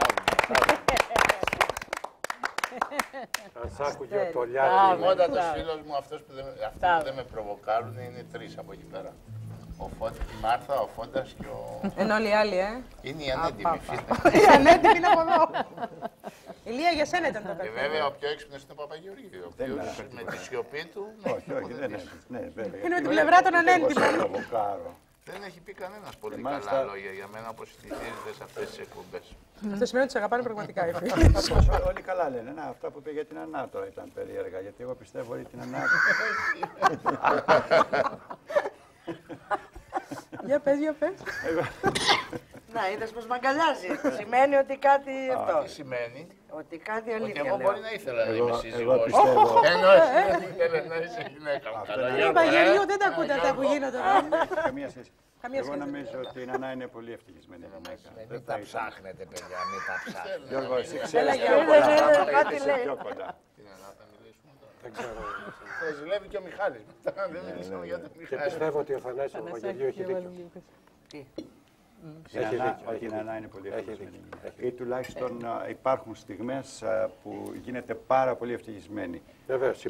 Αν σ' άκουγε ο Τολιάκης. Ο μόντατος φίλος μου, αυτοί που δεν με προβοκάρουν, είναι τρεις από εκεί πέρα. Η Μάρθα, ο Φόντας και ο... Ενώ όλοι οι άλλοι, Είναι η ανέντιμη φίλη. Η ανέντιμη είναι από εδώ. Ηλία, για σένα ήταν το Και βέβαια ο πιο έξυπνος είναι ο Παπαγεωργίου, ο οποίος με τη σιωπή του... Όχι, όχι, δεν είναι. Είναι με την πλευρά των ανέντιμων. Δεν έχει πει κανένας πολύ καλά λόγια για μένα, όπως στοιχίζεται σε αυτές τις εκπομπές. Αυτό σημαίνει ότι σε αγαπάνε πραγματικά οι φίλοι. Όλοι καλά λένε. Να, αυτά που είπε για την Ανάτο ήταν περίεργα, γιατί εγώ πιστεύω ότι την Ανάτο... Για πες, για πες. Να, είδες πως μ' αγκαλιάζει. Σημαίνει ότι κάτι αυτό. Τι σημαίνει? Ότι κάτι αλήθεια. Ότι εγώ μπορεί να ήθελα να είμαι σύζυγος. Εγώ πιστεύω... Ενώ εσύ ήθελες να είσαι γυναίκα. Οι Παγεωργίου δεν τα ακούτε αυτά που γίνονται. Καμία σχέση. Εγώ νομίζω ότι η Νανά είναι πολύ ευτυχισμένη γυναίκα. Μην τα ψάχνετε, παιδιά, μην τα ψάχνετε. Γιώργο, εσύ ξέρεις πιο κοντά. Δεν ξέρω. Θα ζηλεύει και ο Μιχάλης. Δεν μιλήσαμε για τον Και Μιχάλη. πιστεύω ότι ο Θανάσης του Παπαγεωργίου έχει δίκιο. Η Νανά είναι πολύ ευτυχισμένη. Ή τουλάχιστον υπάρχουν στιγμές που γίνεται πάρα πολύ ευτυχισμένη. Βεβαίως,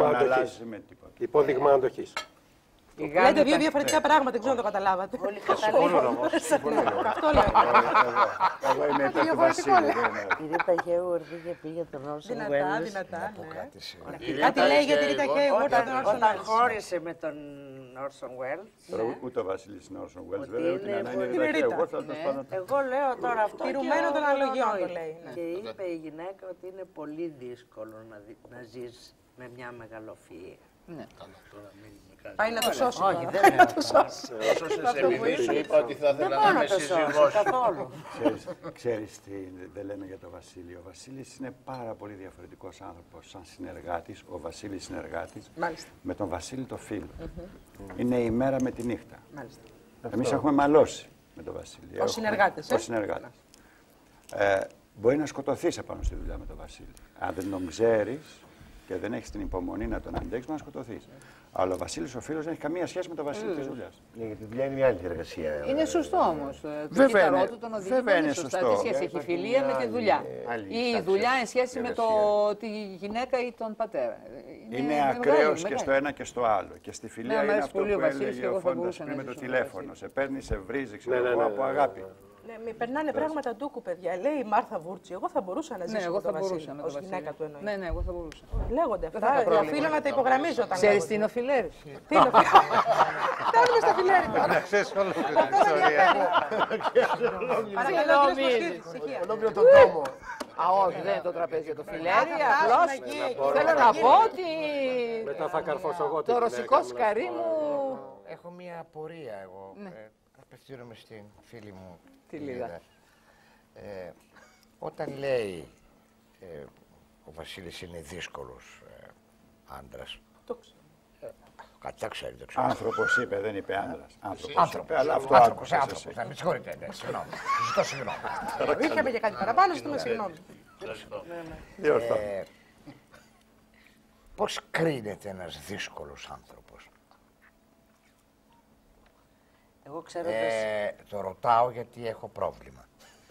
υπόδειγμα αντοχής. Λέτε δύο διαφορετικά πράγματα, δεν ξέρω να το καταλάβατε. Όλοι καταλήγουν. Αυτό λέω. Εγώ είμαι υπέρ του Βασίλη. Η Ρίτα Χέουαρντ είχε πει για τον Όρσον Βέλες. Δυνατά, ναι. Κάτι λέει για τη Ρίτα Χέουαρντ όταν χώρισε με τον Όρσον Βέλες. Ούτε ο Βασίλης είναι Όρσον Βέλες, βέβαια, ούτε η Νανά είναι Ρίτα Χέουαρντ. Εγώ λέω τώρα αυτό τηρουμένο των αναλογιών το λέει. Και είπε η γυναίκα ότι είναι πολύ δύσκολο να ζεις με μια μεγαλοφυΐα. Ναι. Πάει να το σώσει. Όχι, δεν είναι να το σώσει. Όσωσες επειδή σου είπα ότι θα ήθελα να είμαι σύζυγός σου. Ξέρεις τι δεν λέμε για τον Βασίλη. Ο Βασίλης είναι πάρα πολύ διαφορετικός άνθρωπος σαν συνεργάτης. Ο Βασίλης συνεργάτης με τον Βασίλη το φίλο. Είναι η μέρα με τη νύχτα. Εμείς έχουμε μαλώσει με τον Βασίλη. Ως συνεργάτες. Ως συνεργάτες. Μπορεί να σκοτωθείς επάνω στη δουλειά με τον Βασίλη. Αν δεν τον ξέρεις και δεν έχεις την υπομονή να τον αντέξεις, να σκοτωθείς. Αλλά ο Βασίλης ο φίλος δεν έχει καμία σχέση με τον Βασίλη της δουλειάς. Γιατί τη δουλειά είναι μια άλλη εργασία. Είναι σωστό όμως. Βέβαια το κύτταρό του τον οδηγεί πολύ σωστά. Τι σχέση έχει η φιλία με τη δουλειά. Ή η δουλειά εν σχέση με τη γυναίκα ή τον πατέρα. Είναι ακραίος και στο ένα και στο άλλο. Και στη φιλία είναι αυτό που έλεγε ο Φόντας πριν με το τηλέφωνο. Σε παίρνει, σε βρίζει, ξέρω εγώ, από αγάπη. Ναι, περνάνε πράγματα ντούκου, παιδιά. Λέει η Μάρθα Βούρτσι, εγώ θα μπορούσα να ζήσω με τον Βασίλη. Ως γυναίκα του εννοεί. Ναι, εγώ θα μπορούσα. Λέγονται αυτά. Οφείλω να τα υπογραμμίζω όταν λέγονται. Ξέρεις τι είναι ο φιλέρης. Τι είναι ο φιλέρης. Φτάνουμε στα φιλέρη τώρα. Να ξέρεις όλη την ιστορία. Παρακαλώ, κύριε Ολόκληρο τον τόμο. Α, όχι, δεν είναι το τραπέζι για το φιλέρι. Απλώς θέλω να πω ότι μετά θα καρφώσω εγώ το ρωσικό σκαρί μου... Έχω μία απορία εγώ. Απευθύνομαι στην φίλη μου. Τι Λίδα. Όταν λέει ο Βασίλης είναι δύσκολος άντρας. Το ξέρω. Κατά ξέρει, το ξέρω. Άνθρωπος είπε, δεν είπε άντρας. Άνθρωπος. Αλλά αυτό άνθρωπος. Με συγχωρείτε, συγγνώμη. Ζητώ συγγνώμη. Είχαμε και κάτι παραπάνω, ζητούμε συγγνώμη. Πώς κρίνεται ένας δύσκολος άνθρωπος? Εγώ ξέρω το ρωτάω γιατί έχω πρόβλημα.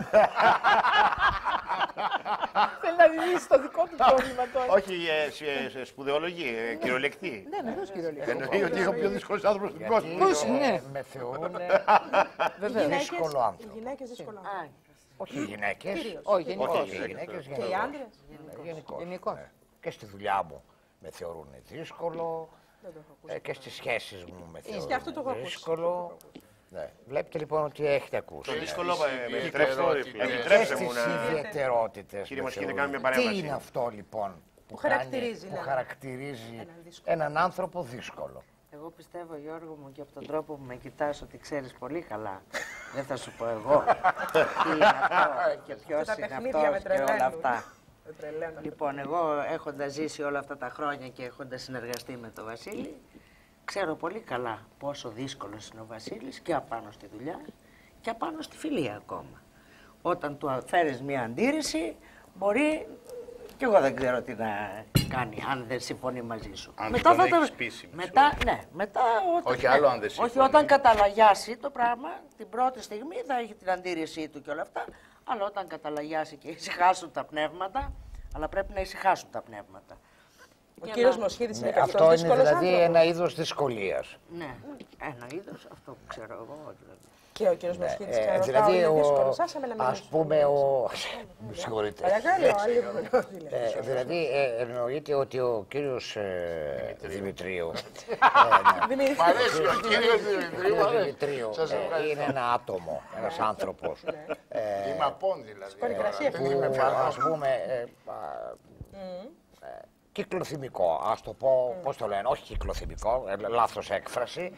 Θέλει να λύσει το δικό του πρόβλημα τώρα. Όχι σπουδαιολογία, κυριολεκτή. Ναι, βεβαίως κυριολεκτή. Εννοεί ότι είναι ο πιο δύσκολος άνθρωπος στον κόσμο. Πώς είναι. Με θεωρούν δύσκολο άνθρωπο. Οι γυναίκες δύσκολο άνθρωπο. Όχι οι γυναίκες. Όχι, γενικώς. Και οι άντρες. Γενικώς. Και στη δουλειά μου με θεωρούν δύσκολο. Και στις σχέσεις μου με θεωρούν δύσκολο. Ναι. Βλέπετε λοιπόν ότι έχετε ακούσει. Το δύσκολο επιτρέψτε μου να... ιδιαιτερότητες. Κύριε Μοσχίδη, κάνουμε παρέμβαση. Τι είναι αυτό λοιπόν που χαρακτηρίζει έναν άνθρωπο δύσκολο? Εγώ πιστεύω, Γιώργο μου, και από τον τρόπο που με κοιτάς, ότι ξέρεις πολύ καλά. Δεν θα σου πω εγώ τι είναι αυτό και ποιος είναι αυτός και όλα αυτά. Λοιπόν, εγώ έχοντας ζήσει όλα αυτά τα χρόνια και έχοντας συνεργαστεί με τον Βασίλη, ξέρω πολύ καλά πόσο δύσκολος είναι ο Βασίλης και απάνω στη δουλειά και απάνω στη φιλία ακόμα. Όταν του φέρεις μια αντίρρηση, μπορεί και εγώ δεν ξέρω τι να κάνει αν δεν συμφωνεί μαζί σου. Αν μετά θα το πείσει. Μετά όταν, όχι άλλο αν δεν συμφωνεί. Όχι, όταν καταλαγιάσει το πράγμα, την πρώτη στιγμή θα έχει την αντίρρησή του και όλα αυτά, αλλά όταν καταλαγιάσει και ησυχάσουν τα πνεύματα, αλλά πρέπει να ησυχάσουν τα πνεύματα. Ο κύριος Μοσχίδης είναι και αυτός αυτό δύσκολος είναι δηλαδή άνθρωπος. ένα είδος δυσκολίας. Ναι, ένα είδος, αυτό που ξέρω εγώ. Δηλαδή. Και ο κύριος Μοσχίδης ξέρω δηλαδή είναι δύσκολος. Άσε με να μιλήσω. Ας πούμε ο... Με συγχωρείτε. Παρακαλώ, δηλαδή εννοείται ότι ο κύριος Δημητρίου... Μ' αρέσει ο κύριος Δημητρίου είναι ένα άτομο, ένας άνθρωπος. Είμαι απόν δηλαδή. Που ας πούμε... κυκλοθυμικό, ας το πω, πώς το λένε, όχι κυκλοθυμικό, λάθος έκφραση.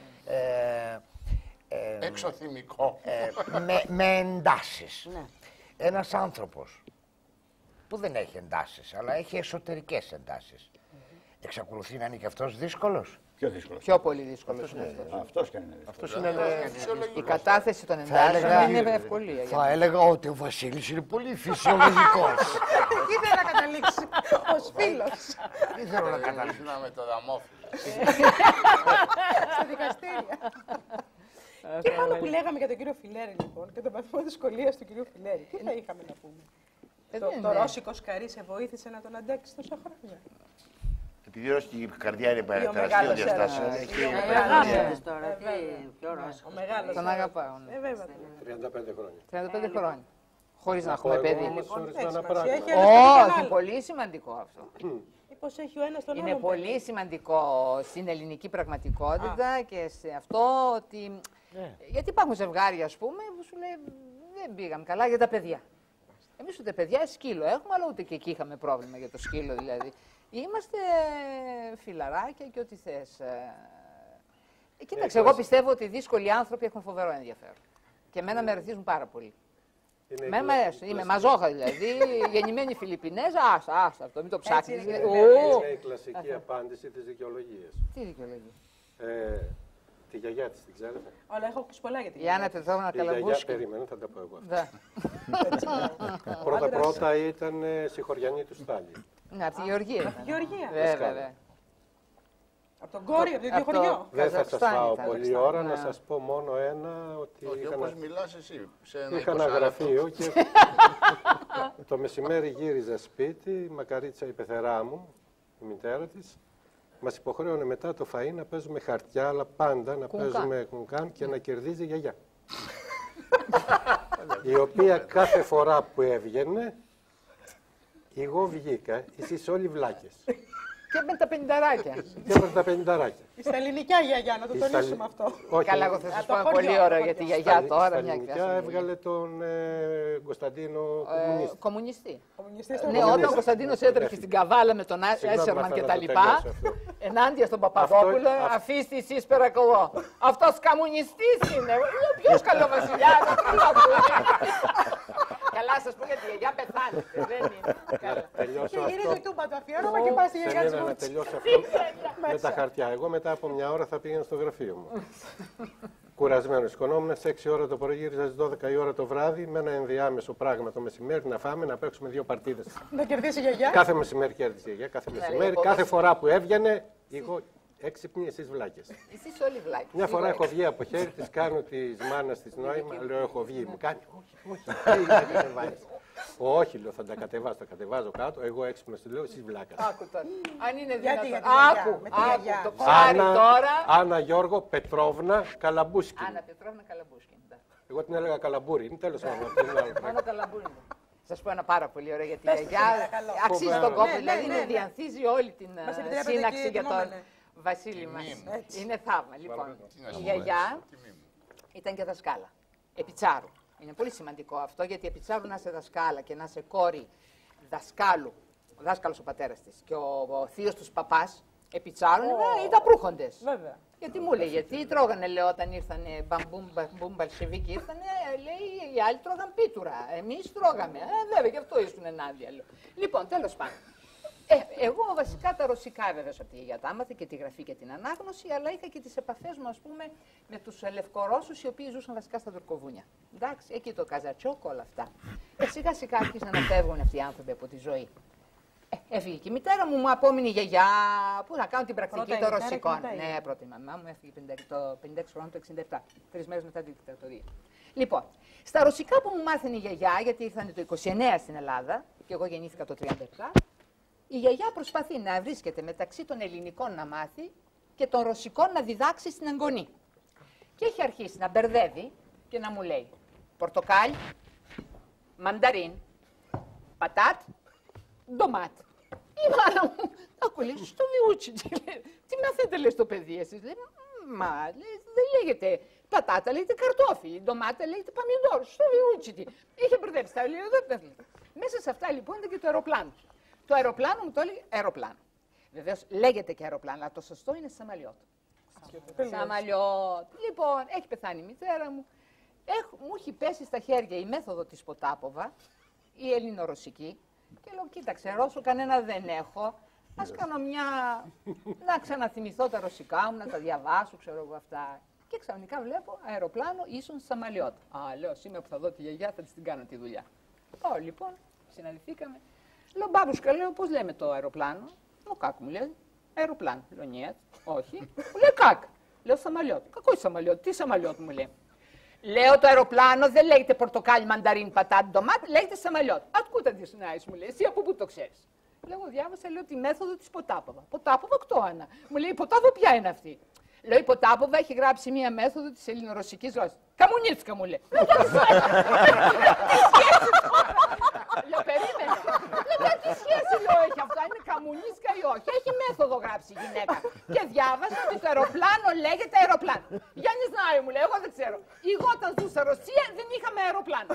Εξωθυμικό. Με εντάσεις. Ένας άνθρωπος που δεν έχει εντάσεις, αλλά έχει εσωτερικές εντάσεις. Εξακολουθεί να είναι και αυτός δύσκολος? Πιο δύσκολος. Πιο πολύ δύσκολος. Αυτός και είναι δύσκολος. Η κατάθεση των εντάσεων είναι ευκολία. Θα έλεγα ότι ο Βασίλης είναι πολύ φυσιολογικός. Ήθελα να καταλήξει ως φίλος. Ήθελα να καταλήξει. με το δαμόφυλλο. Στα δικαστήρια. Και πάνω που λέγαμε για τον κύριο Φιλέρη, λοιπόν, και τον βαθμό δυσκολίας του κυρίου Φιλέρη, τι θα είχαμε να πούμε? Το ρώσικο σκαρί σε βοήθησε να τον αντέξει τόσα χρόνια? Επειδή η ρώσικη καρδιά είναι τεραστίων διαστάσεων. Ο μεγάλος. Τον αγαπάω. 35 χρόνια. 35 χρόνια. Χωρίς να έχουμε παιδί. Όχι, πολύ σημαντικό αυτό. Πώς έχει ο ένας τον Είναι άλλον. πολύ σημαντικό στην ελληνική πραγματικότητα και σε αυτό ότι... Γιατί υπάρχουν ζευγάρια, ας πούμε, που σου λέει δεν πήγαμε καλά για τα παιδιά. Εμείς ούτε παιδιά, σκύλο έχουμε, αλλά ούτε και εκεί είχαμε πρόβλημα για το σκύλο δηλαδή. Είμαστε φιλαράκια και ό,τι θες. Κοίταξε, εγώ πιστεύω ότι οι δύσκολοι άνθρωποι έχουν φοβερό ενδιαφέρον. Και εμένα με ρεθίζουν πάρα πολύ. Μένα αρέσει. Είμαι μαζόχα δηλαδή, γεννημένη Φιλιππινέζα, άστα αυτό, μην το ψάχνεις. Είναι η κλασική απάντηση της δικαιολογίας. Τι δικαιολογία? Τη γιαγιά της, την ξέρετε? Όλα, έχω ακούσει πολλά για τη γιαγιά. Η Άννα Τετώνα Καλαμπούσκη. Περίμενε, θα τα πω εγώ. Πρώτα-πρώτα ήταν συγχωριανή του Στάλιν. Ναι, από τη Γεωργία. Από τη Γεωργία. Βέβαια. Από τον Κόρη, από το ίδιο χωριό. Δεν θα σας φάω πολλή ώρα, να σας πω μόνο ένα, ότι όπως μιλάς εσύ, είχα ένα γραφείο και το μεσημέρι γύριζα σπίτι, η Μακαρίτσα η πεθερά μου, η μητέρα της, μας υποχρέωνε μετά το φαΐ να παίζουμε χαρτιά, αλλά πάντα να παίζουμε κουνκάν και να κερδίζει η γιαγιά. Η οποία κάθε φορά που έβγαινε, εγώ βγήκα, εσείς όλοι βλάκες. Και με τα πενηνταράκια. Και με τα πενηνταράκια. Στα ελληνικά γιαγιά, να το τονίσουμε αυτό. Καλά, εγώ θα σας πω πολύ ώρα για τη γιαγιά τώρα. Στα ελληνικά έβγαλε τον Κωνσταντίνο κομμουνιστή. Ναι, όταν ο Κωνσταντίνος έτρεχε στην Καβάλα με τον Έσερμαν και τα λοιπά, ενάντια στον Παπαδόπουλο, αφήστε εσείς παρακαλώ. Αυτός κομμουνιστής είναι. Ο πιο καλό βασιλιάς. Καλά, σας πω για τη γιαγιά πεθάνετε. Δεν είναι. Και γυρίζει τούμπα το αφιέρωμα και πάει στη γιαγιά της Βούτση. Με τα χαρτιά. Εγώ μετά από μια ώρα θα πήγαινα στο γραφείο μου. κουρασμένος. Σηκωνόμουν στις 6 ώρα το πρωί, γύριζα στις 12 η ώρα το βράδυ με ένα ενδιάμεσο πράγμα το μεσημέρι να φάμε, να παίξουμε 2 παρτίδες. Να κερδίσει η γιαγιά. Κάθε μεσημέρι κέρδισε η γιαγιά, κάθε μεσημέρι. Κάθε φορά που έβγαινε, εγώ έξυπνοι, εσείς βλάκες. Εσείς όλοι βλάκες. Μια φορά έχω βγει από χέρι, της κάνω της μάνας της νόημα, λέω έχω βγει. Μου κάνει, όχι. Όχι, λέω, θα τα κατεβάσω, τα κατεβάζω κάτω. Εγώ έξυπνος του λέω, εσείς βλάκας. Άκου τώρα. Αν είναι Γιατί, δυνατόν. άκου, Το ψάρι τώρα. Άννα Γιώργο Πετρόβνα Καλαμπούσκιν. Άννα Πετρόβνα Καλαμπούσκιν. Εγώ την έλεγα Καλαμπούρη. Είναι τέλος πάντων. Μόνο Καλαμπούρη. Σας πω ένα πάρα πολύ ωραίο για τη γιαγιά. Αξίζει τον κόπο. Δηλαδή διανθίζει όλη την σύναξη για τον Βασίλη μας. Είναι θαύμα. Λοιπόν, η γιαγιά ήταν και δασκάλα. Επιτσάρου. Είναι πολύ σημαντικό αυτό, γιατί επιτσάρου να είσαι δασκάλα και να είσαι κόρη δασκάλου, ο δάσκαλος ο πατέρας της και ο θείος τους παπάς, επιτσάρουν, ήταν προύχοντες. Βέβαια. Γιατί μου λέει, γιατί τρώγανε, λέω, όταν ήρθανε μπαμπούμ μπαλσεβίκοι, ήρθανε, λέει, οι άλλοι τρώγαν πίτουρα. Εμείς τρώγαμε. Βέβαια, γι' αυτό ήσουν ενάντια, λέω. Λοιπόν, τέλος πάντων. Εγώ βασικά τα ρωσικά βέβαια από τη γιαγιά τα άμαθα και τη γραφή και την ανάγνωση, αλλά είχα και τις επαφές μου, ας πούμε, με τους Λευκορώσους οι οποίοι ζούσαν βασικά στα Τουρκοβούνια. Εντάξει, εκεί το Καζατσόκ, όλα αυτά. Σιγά σιγά άρχισαν να φεύγουν αυτοί οι άνθρωποι από τη ζωή. Έφυγε και η μητέρα μου, μου απόμεινε η γιαγιά, που να κάνω την πρακτική των Ρωσικών. Ναι, πρώτη η μαμά μου έφυγε το 56 χρόνο, το 67, 3 μέρες μετά τη δικτατορία. Λοιπόν, στα ρωσικά που μου μάθαινε η γιαγιά, γιατί ήρθαν το 29 στην Ελλάδα, και εγώ γεννήθηκα το 37, η γιαγιά προσπαθεί να βρίσκεται μεταξύ των ελληνικών να μάθει και των ρωσικών να διδάξει στην εγγονή. Και έχει αρχίσει να μπερδεύει και να μου λέει πορτοκάλι, μανταρίν, πατάτ, ντομάτ. Η μάνα μου, άκου λέει, στο βιούτσι, τι μαθαίνετε λέει στο παιδί εσείς, λέει, μα λέει, δεν λέγεται πατάτα, λέγεται καρτόφι, ντομάτα λέγεται παμιντόρο, στο βιούτσι τι. Είχε μπερδεύσει, τα λέει, δεν. Μέσα σε αυτά λοιπόν ήταν και το αεροπλάνο. Το αεροπλάνο μου το έλεγε αεροπλάνο. Βεβαίως λέγεται και αεροπλάνο, αλλά το σωστό είναι σαμαλιότ. Σαμαλιότ. Λοιπόν, έχει πεθάνει η μητέρα μου. Μου έχει πέσει στα χέρια η μέθοδο της Ποτάποβα, η ελληνορωσική. Και λέω, κοίταξε, Ρώσο κανένα δεν έχω. Ας κάνω να ξαναθυμηθώ τα ρωσικά μου, να τα διαβάσω, ξέρω εγώ αυτά. Και ξαφνικά βλέπω αεροπλάνο ίσον σαμαλιότ. Λέω, σήμερα που θα δω τη γιαγιά θα της την κάνω τη δουλειά. Πάω λοιπόν, συναντηθήκαμε. Λέω, μπάμπουσκα, λέω, πώς λέμε το αεροπλάνο. Ο κάκου μου λέει, αεροπλάνο. Λέω, νιέτ, όχι. Μου λέει, κάκ. Λέω, σαμαλιότ. Κακό σαμαλιότ, τι σαμαλιότ μου λέει. Λέω, το αεροπλάνο δεν λέγεται πορτοκάλι, μανταρίν, πατάτι, ντομάτι, λέγεται σαμαλιότ. Ακούτε τι συνάεις, μου λέει, εσύ από πού το ξέρεις. Λέω, διάβασα, λέω, τη μέθοδο της Ποτάποβα. Ποτάποβα, κτώανα. Μου λέει, η Ποτάποβα ποια είναι αυτή. Λέω, η Ποτάποβα έχει γράψει μία μέθοδο της ελληνορωσικής γλώσσας. Καμουνίτσκα μου λέει. Λέω, περίμενε. Λέω, τι σχέση λέω έχει αυτό, είναι καμουνίσκα ή όχι. Έχει μέθοδο γράψει η γυναίκα. Και διάβασα ότι το αεροπλάνο λέγεται αεροπλάνο. Για не знаю, μου λέει, εγώ δεν ξέρω. Εγώ όταν ζούσα Ρωσία δεν είχαμε αεροπλάνο.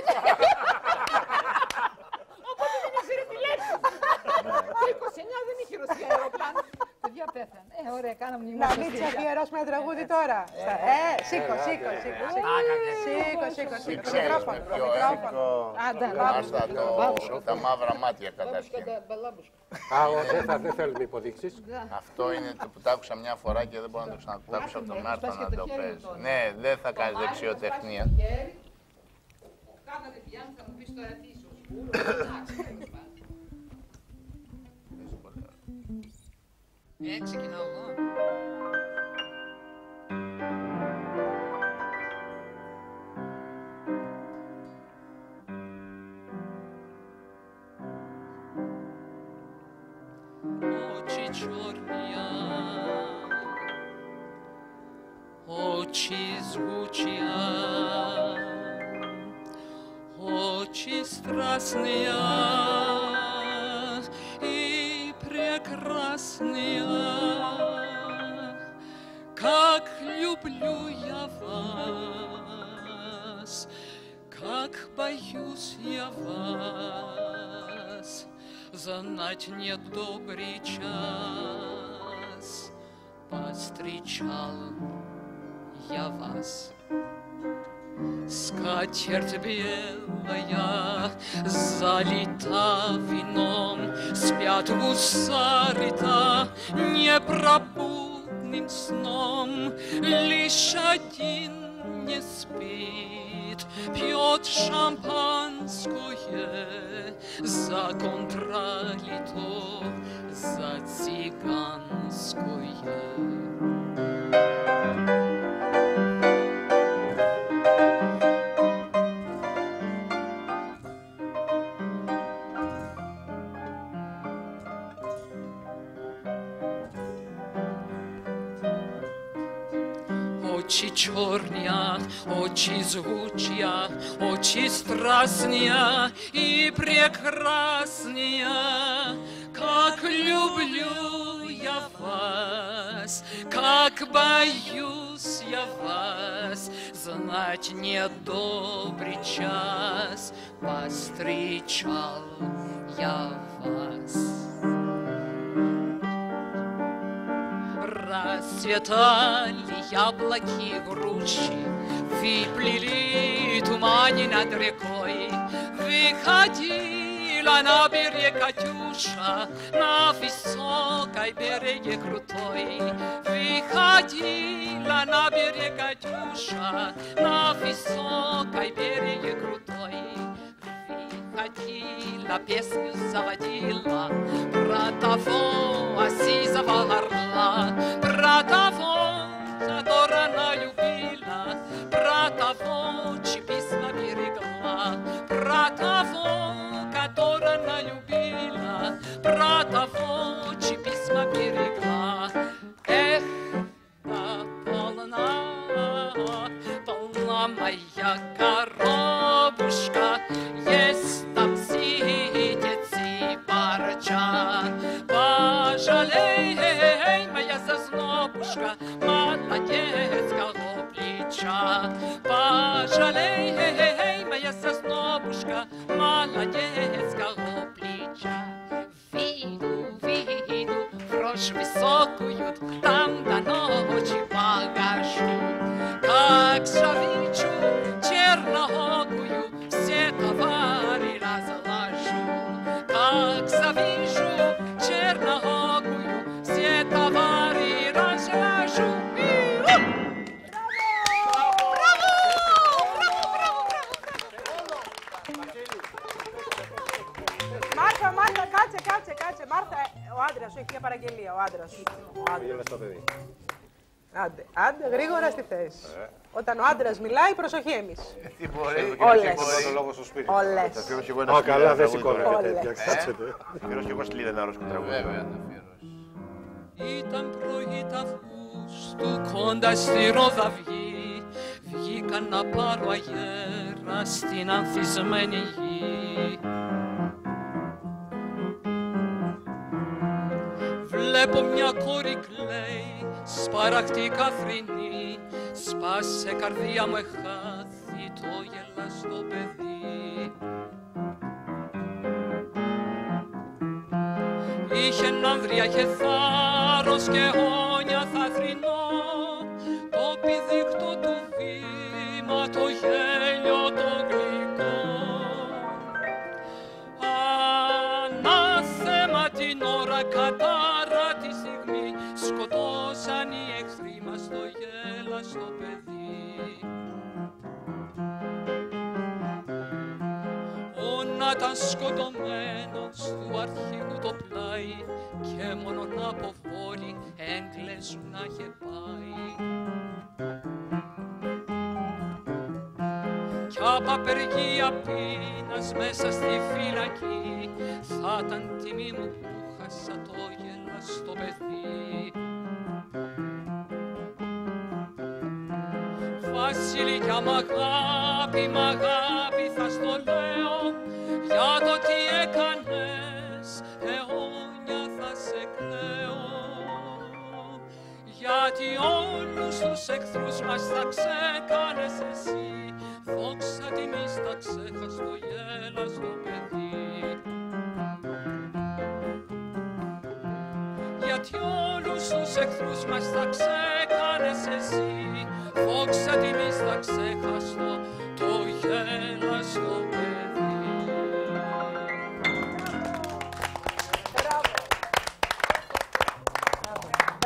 Οπότε δεν ήξερε τη λέξη. Το 29 δεν είχε Ρωσία αεροπλάνο. Παιδιά πέθανε. Ωραία, κάναμε μια να μην αφιερώσουμε ένα τραγούδι τώρα. Σήκω. Τα μαύρα μάτια καταρχήν. Δεν θέλουμε υποδείξεις. Αυτό είναι το που τ' άκουσα μια φορά και δεν μπορώ να το ξανακούσω από τον Άρθρο να το παίζει. Ναι, δεν θα κάνει δεξιοτεχνία. Κάνατε πια, θα μου πεις τώρα τι ίσως. Ξεκινάω εγώ. Очі чорні, очі жгучие, очи страстные и прекрасные, как люблю я вас, как боюсь я вас, знать недобрый час, повстречал я вас. Скатерть белая залита вином, спят гусары-то непробудно ясным сном, лишь один не спит, пьет шампанское за контральто, за цыганское. Очі чорня, очі жгучя, очі страстня и прекрасня. Как люблю я вас, как боюсь я вас, знать недобрый час повстречал я вас. Расцветали яблоки груши, выплыли тумани над рекой. Выходила на берег Катюша, на высокой береге крутой. Выходила на берег Катюша, на высокой береге крутой. Выходила, песню заводила про того сизого орла, про того, которого она любила, про того, чьи письма берегла, про того, которого она любила, про того, чьи письма берегла. Эх, да полна моя коробушка, есть там сидит парча. Пожалей, моя зазнобушка, молодецкого плеча. Пожалей, моя зазнобушка, молодецкого плеча. Виду, брошь высокую, там до ночи погожу. Как завичу черноокую, все товары разложу. Как завижу черноокую, все товары разложу. Μάρθα, κάτσε. Μάρθα, ο άντρας σου έχει μια παραγγελία, ο άντρας σου. Άντε, γρήγορα στη θέση. Όταν ο άντρας μιλάει, προσοχή εμείς. Τι μπορεί, όλες. Όλες. Α, καλά, δεν σηκώνεται. Αφιερώσω και εγώ σλίδα ένα ρώσικο τραγούδι. Ήταν πρωί τα Αυγούστου κοντά στη Ροδαυγή, βγήκα να πάρω αγέρα στην ανθισμένη γη. Βλέπω μια κόρη κλαίει, σπαραχτή καθρινή, σπάσε καρδιά μου εχάθη το γελαστό παιδί. Είχε ανδρεία, είχε θάρρος και όνια θαθρινό, το πηδήχτο του βήμα, το γέλιο το γλυκό. Ανάθεμα την ώρα κατάρα τη στιγμή, σκοτώσαν οι εχθροί μας το γέλαστο παιδί. Να ήταν σκοτωμένος του αρχηγού το πλάι και μόνον από πόλη έγκλεζου να είχε πάει. Κι απ' απεργία πείνας μέσα στη φυλακή θα ήταν τιμή μου που χάσα το γελαστό παιδί. Βασιλιά μ' αγάπη θα στο λέω, για το τι έκανες αιώνια θα σε κλαίω. Γιατί όλους τους εχθρούς μας θα ξέκανες εσύ, δόξα τιμής θα ξέχας το γέλαστο παιδί. Γιατί όλους τους εχθρούς μας θα ξέκανες εσύ, δόξα τιμής θα ξέχας το γέλαστο παιδί.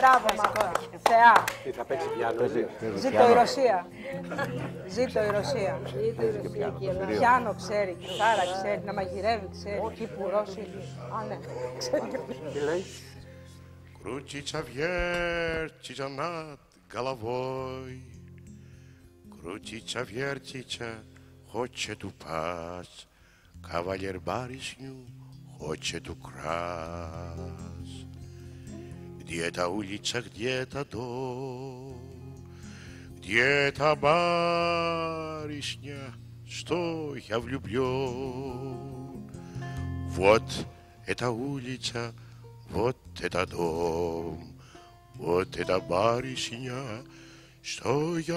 Μπράβο, Μάρθα. Θεά. Τι θα παίξει πιάνο. Ζήτω η Ρωσία. Ζήτω η Ρωσία. Πιάνο ξέρει, κιθάρα ξέρει, να μαγειρεύει ξέρει, κύπου Ρώσοι. Α, ναι. Τι λέει. Крутится, вертится над головой, крутится, вертится, хочет упасть, кавалер барышню хочет украсть. Где-то улица, где-то дом, где-то барышня, что я влюблен. Вот эта улица, вот это дом, вот эта барышня, что я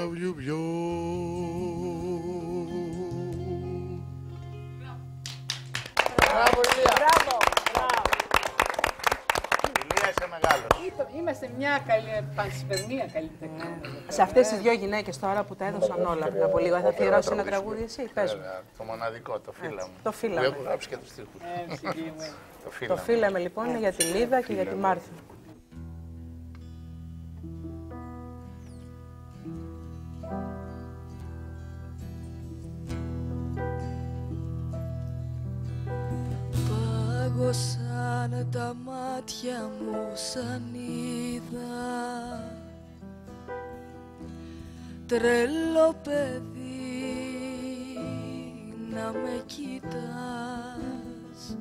влюблен. Μπράβο, Ηλία. Μπράβο. Ηλία, είσαι μεγάλος. Είμαστε μια πανσπερμία καλλιτεχνών. Σε αυτές τις δύο γυναίκες τώρα που τα έδωσαν όλα πριν από λίγο, θα αφιερώσεις ένα τραγούδι εσύ, πες μου. Το μοναδικό, το φύλλα μου. Το φύλλα μου. μου. Έχω γράψει και τους στίχους. Το φύλλα με λοιπόν είναι για τη Λίδα και για τη Μάρθα. Πάγωσαν τα μάτια μου σαν είδα τρελό παιδί να με κοιτάς.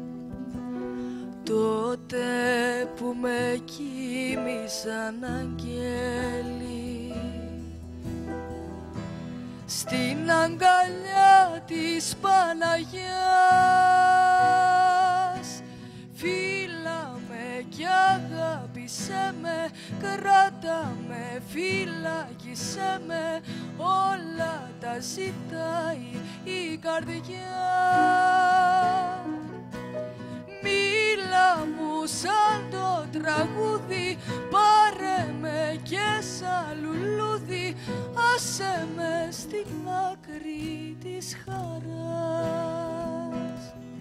Τότε που με κοίμησαν αγγέλοι στην αγκαλιά της Παναγιάς, φύλλα με κι αγάπησέ με, κράτα με, φυλάκισέ με, όλα τα ζητάει η καρδιά. Μίλα μου σαν το τραγούδι, πάρε με και σαν λουλούδι, άσε με στην άκρη της χαράς.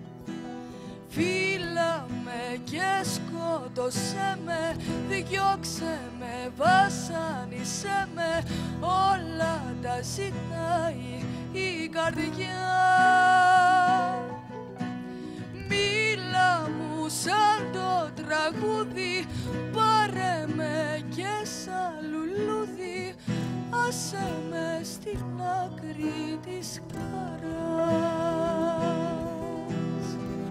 Φύλλα με και σκότωσέ με, διώξε με, βασάνισέ με, όλα τα ζητάει η καρδιά. Μίλα μου σαν το τραγούδι, πάρε με και σαν λουλούδι, άσε με στην άκρη της χαράς.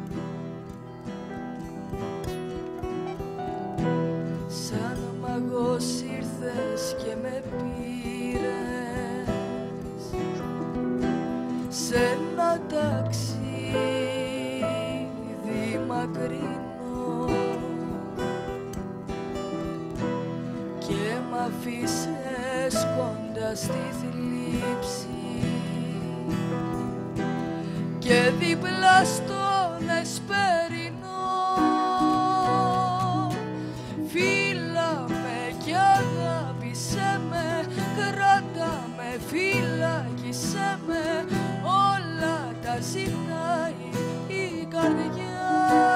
Σαν μαγός ήρθες και με πήρες σε ένα ταξίδι μακρινό και μ' αφήσες κοντά στη θλίψη και δίπλα στον εσπερινό. Φύλλα με κι αγάπησέ με, κράτα με, φυλάκισέ με, όλα τα ζητάει η καρδιά.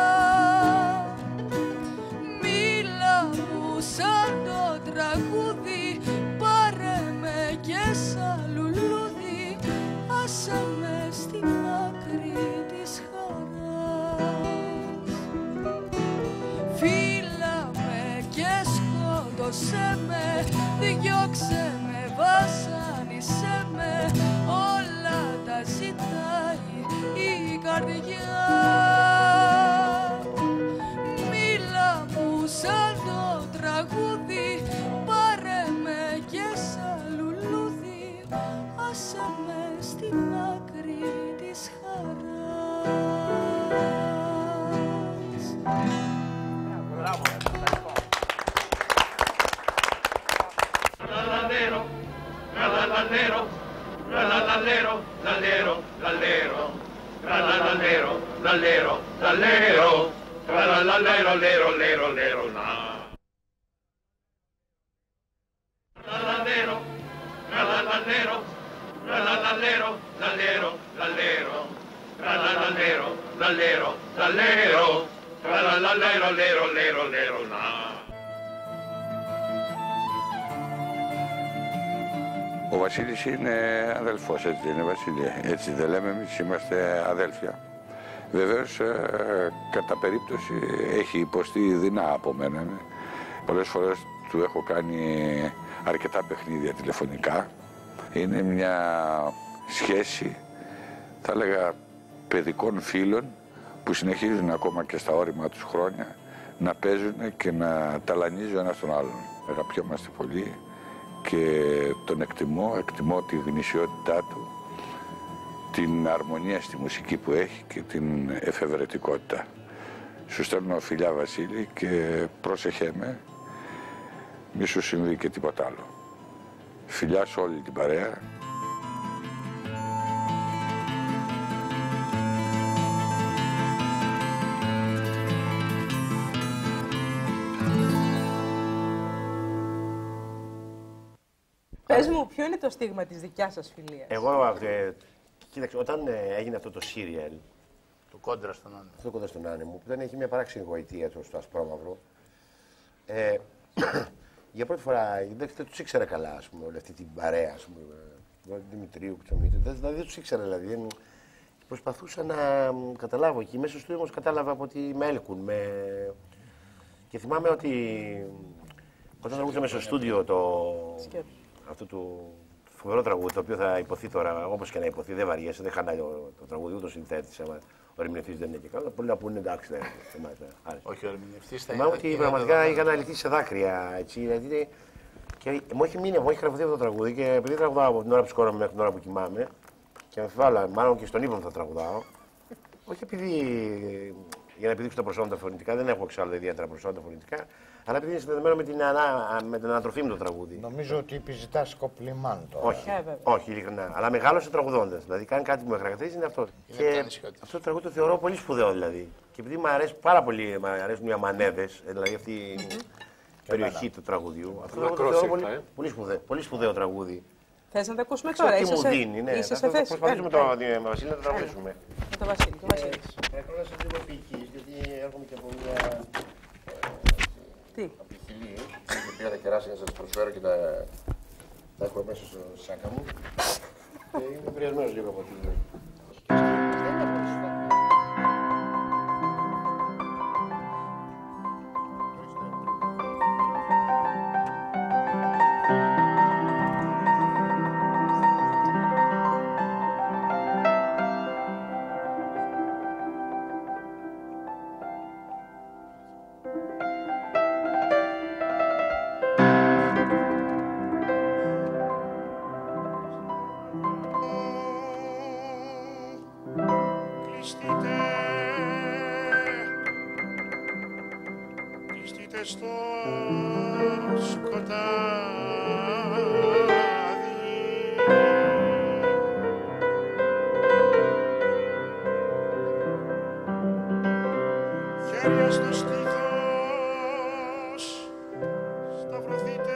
Μίλα μου σαν το τραγούδι, πάρε με και σαν λουλούδι, άσε με στην άκρη της χαράς. Φύλλα με και σκότωσέ με, διώξε με, βασάνισέ με, όλα τα ζητάει η καρδιά. Μίλα μου σαν το τραγούδι, πάρε με και σαν λουλούδι, άσε με στην άκρη της χαράς. Μπράβο, Lalero, lalero, lalero, lalero, lalero, lalero, lalero, lalero, lalero, lero, lero, lero, na. Lalero, lalero, lalero, lalero, lalero, lalero, lalero, lalero, lalero, lero, lero, lero, na. Ο Βασίλης είναι αδελφός, έτσι είναι Βασίλη. Έτσι δεν λέμε, εμείς είμαστε αδέλφια. Βεβαίως, κατά περίπτωση έχει υποστεί δεινά από μένα. Πολλές φορές του έχω κάνει αρκετά παιχνίδια τηλεφωνικά. Είναι μια σχέση, θα έλεγα, παιδικών φίλων που συνεχίζουν ακόμα και στα όρημα τους χρόνια να παίζουν και να ταλανίζει ο ένας τον άλλον. Αγαπιόμαστε πολύ και τον εκτιμώ τη γνησιότητά του, την αρμονία στη μουσική που έχει και την εφευρετικότητα. Σου στέλνω φιλιά, Βασίλη, και πρόσεχέ με, μη σου συμβεί και τίποτα άλλο. Φιλιά σε όλη την παρέα. Πες μου, ποιο είναι το στίγμα της δικιάς σας φιλίας? Εγώ, κοίταξε, όταν έγινε αυτό το σύριαλ, το Κόντρα στον Άνεμο. Αυτό το Κόντρα στον Άνεμο, που δεν έχει μια παράξενη γοητεία στο Ασπρόμαυρο. Για πρώτη φορά, δεν τους ήξερα καλά, ας πούμε, όλη αυτή την παρέα, ας πούμε, του Δημητρίου, δεν τους ήξερα, δηλαδή. Προσπαθούσα να καταλάβω και μέσα στο στούντιο όμως κατάλαβα από ότι με έλκουν. Και θυμάμαι ότι όταν τραγουδούσαμε στο στούντιο αυτό το φοβερό τραγούδι, το οποίο θα υποθεί τώρα, όπως και να υποθεί, δεν βαριέσαι, δεν χανάει το τραγούδι, ούτε ο συνθέτης. Ο ερμηνευτής δεν είναι και καλά. Πολλοί να πούνε εντάξει, δεν όχι, ο ερμηνευτής θα είναι. Θυμάμαι ότι πραγματικά είχα αναλυθεί σε δάκρυα. Έτσι, δηλαδή, και μου έχει μείνει, μου έχει γραφτεί αυτό το τραγούδι και επειδή τραγουδάω από την ώρα που σκόραμε μέχρι την ώρα που κοιμάμαι, και αμφιβάλλω, μάλλον και στον ύπνο θα τραγουδάω. Όχι επειδή για να επιδείξω τα προσόντα φωνητικά, δεν έχω εξάλλου ιδιαίτερα προσόντα φωνητικά, αλλά επειδή είναι συνδεδεμένο με την ανατροφή μου το τραγούδι. Νομίζω ότι επιζητάς κοπλιμάν τώρα. Όχι, όχι, ειλικρινά. Αλλά μεγάλωσε τραγουδώντας. Δηλαδή, κάνει κάτι που με χαρακτηρίζει είναι αυτό. Και αυτό το τραγούδι το θεωρώ πολύ σπουδαίο δηλαδή. Και επειδή μου αρέσει πάρα πολύ, μου αρέσουν οι αμανέδες, δηλαδή αυτή η περιοχή του τραγουδιού. Αυτό το θεωρώ πολύ σπουδαίο τραγούδι. Θες να τα ακούσουμε τώρα, είσαι σε θέση. Προσπαθήσουμε το Βασίλη να το τραγουδήσουμε. Με το Βασίλη, το Βασίλη. Θέλω να σας λίγο ποιητής, γιατί έρχομαι και από μια... Τι? Από τη Χιλή, και πήγα τα κεράσια να σας προσφέρω και τα έχω μέσα στο σάκα μου. Και είμαι επηρεασμένος λίγο από τη... Κλειστείτε στο σκοτάδι, χέρια στο στήθος, σταυρωθείτε,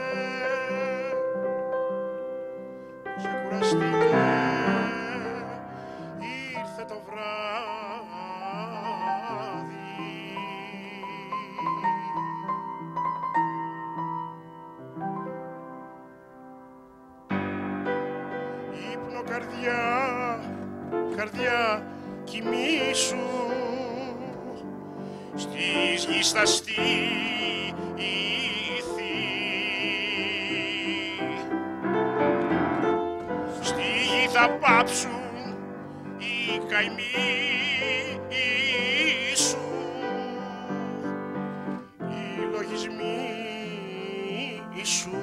ξεκουραστείτε, ήρθε το βράδυ. Ύπνο καρδιά, κοιμήσου, στις γης θα στήθη. Στη γη θα πάψουν οι καημοί σου, οι λογισμοί σου.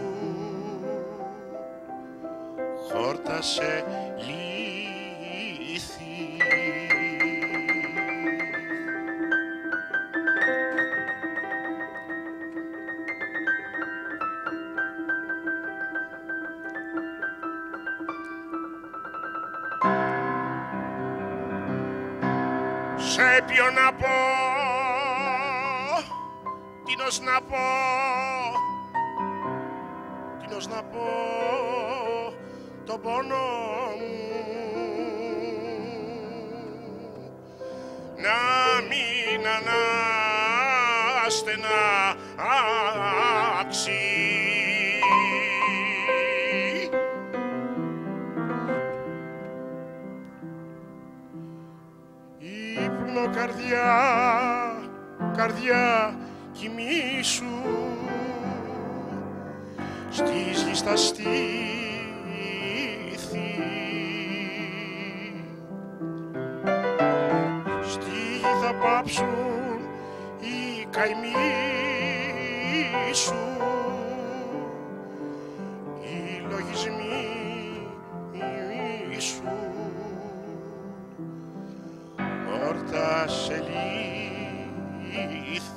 Χόρτασε λύθη. Σε ποιον να πω, τίνος να πω, τίνος να πω το πόνο μου, να μην αναστενάξει. καρδιά, καρδιά κοιμήσου, στις γης τα στήθη, στη γη θα πάψουν οι καημοί σου, οι λογισμοί σου, όρτα σε λύθη.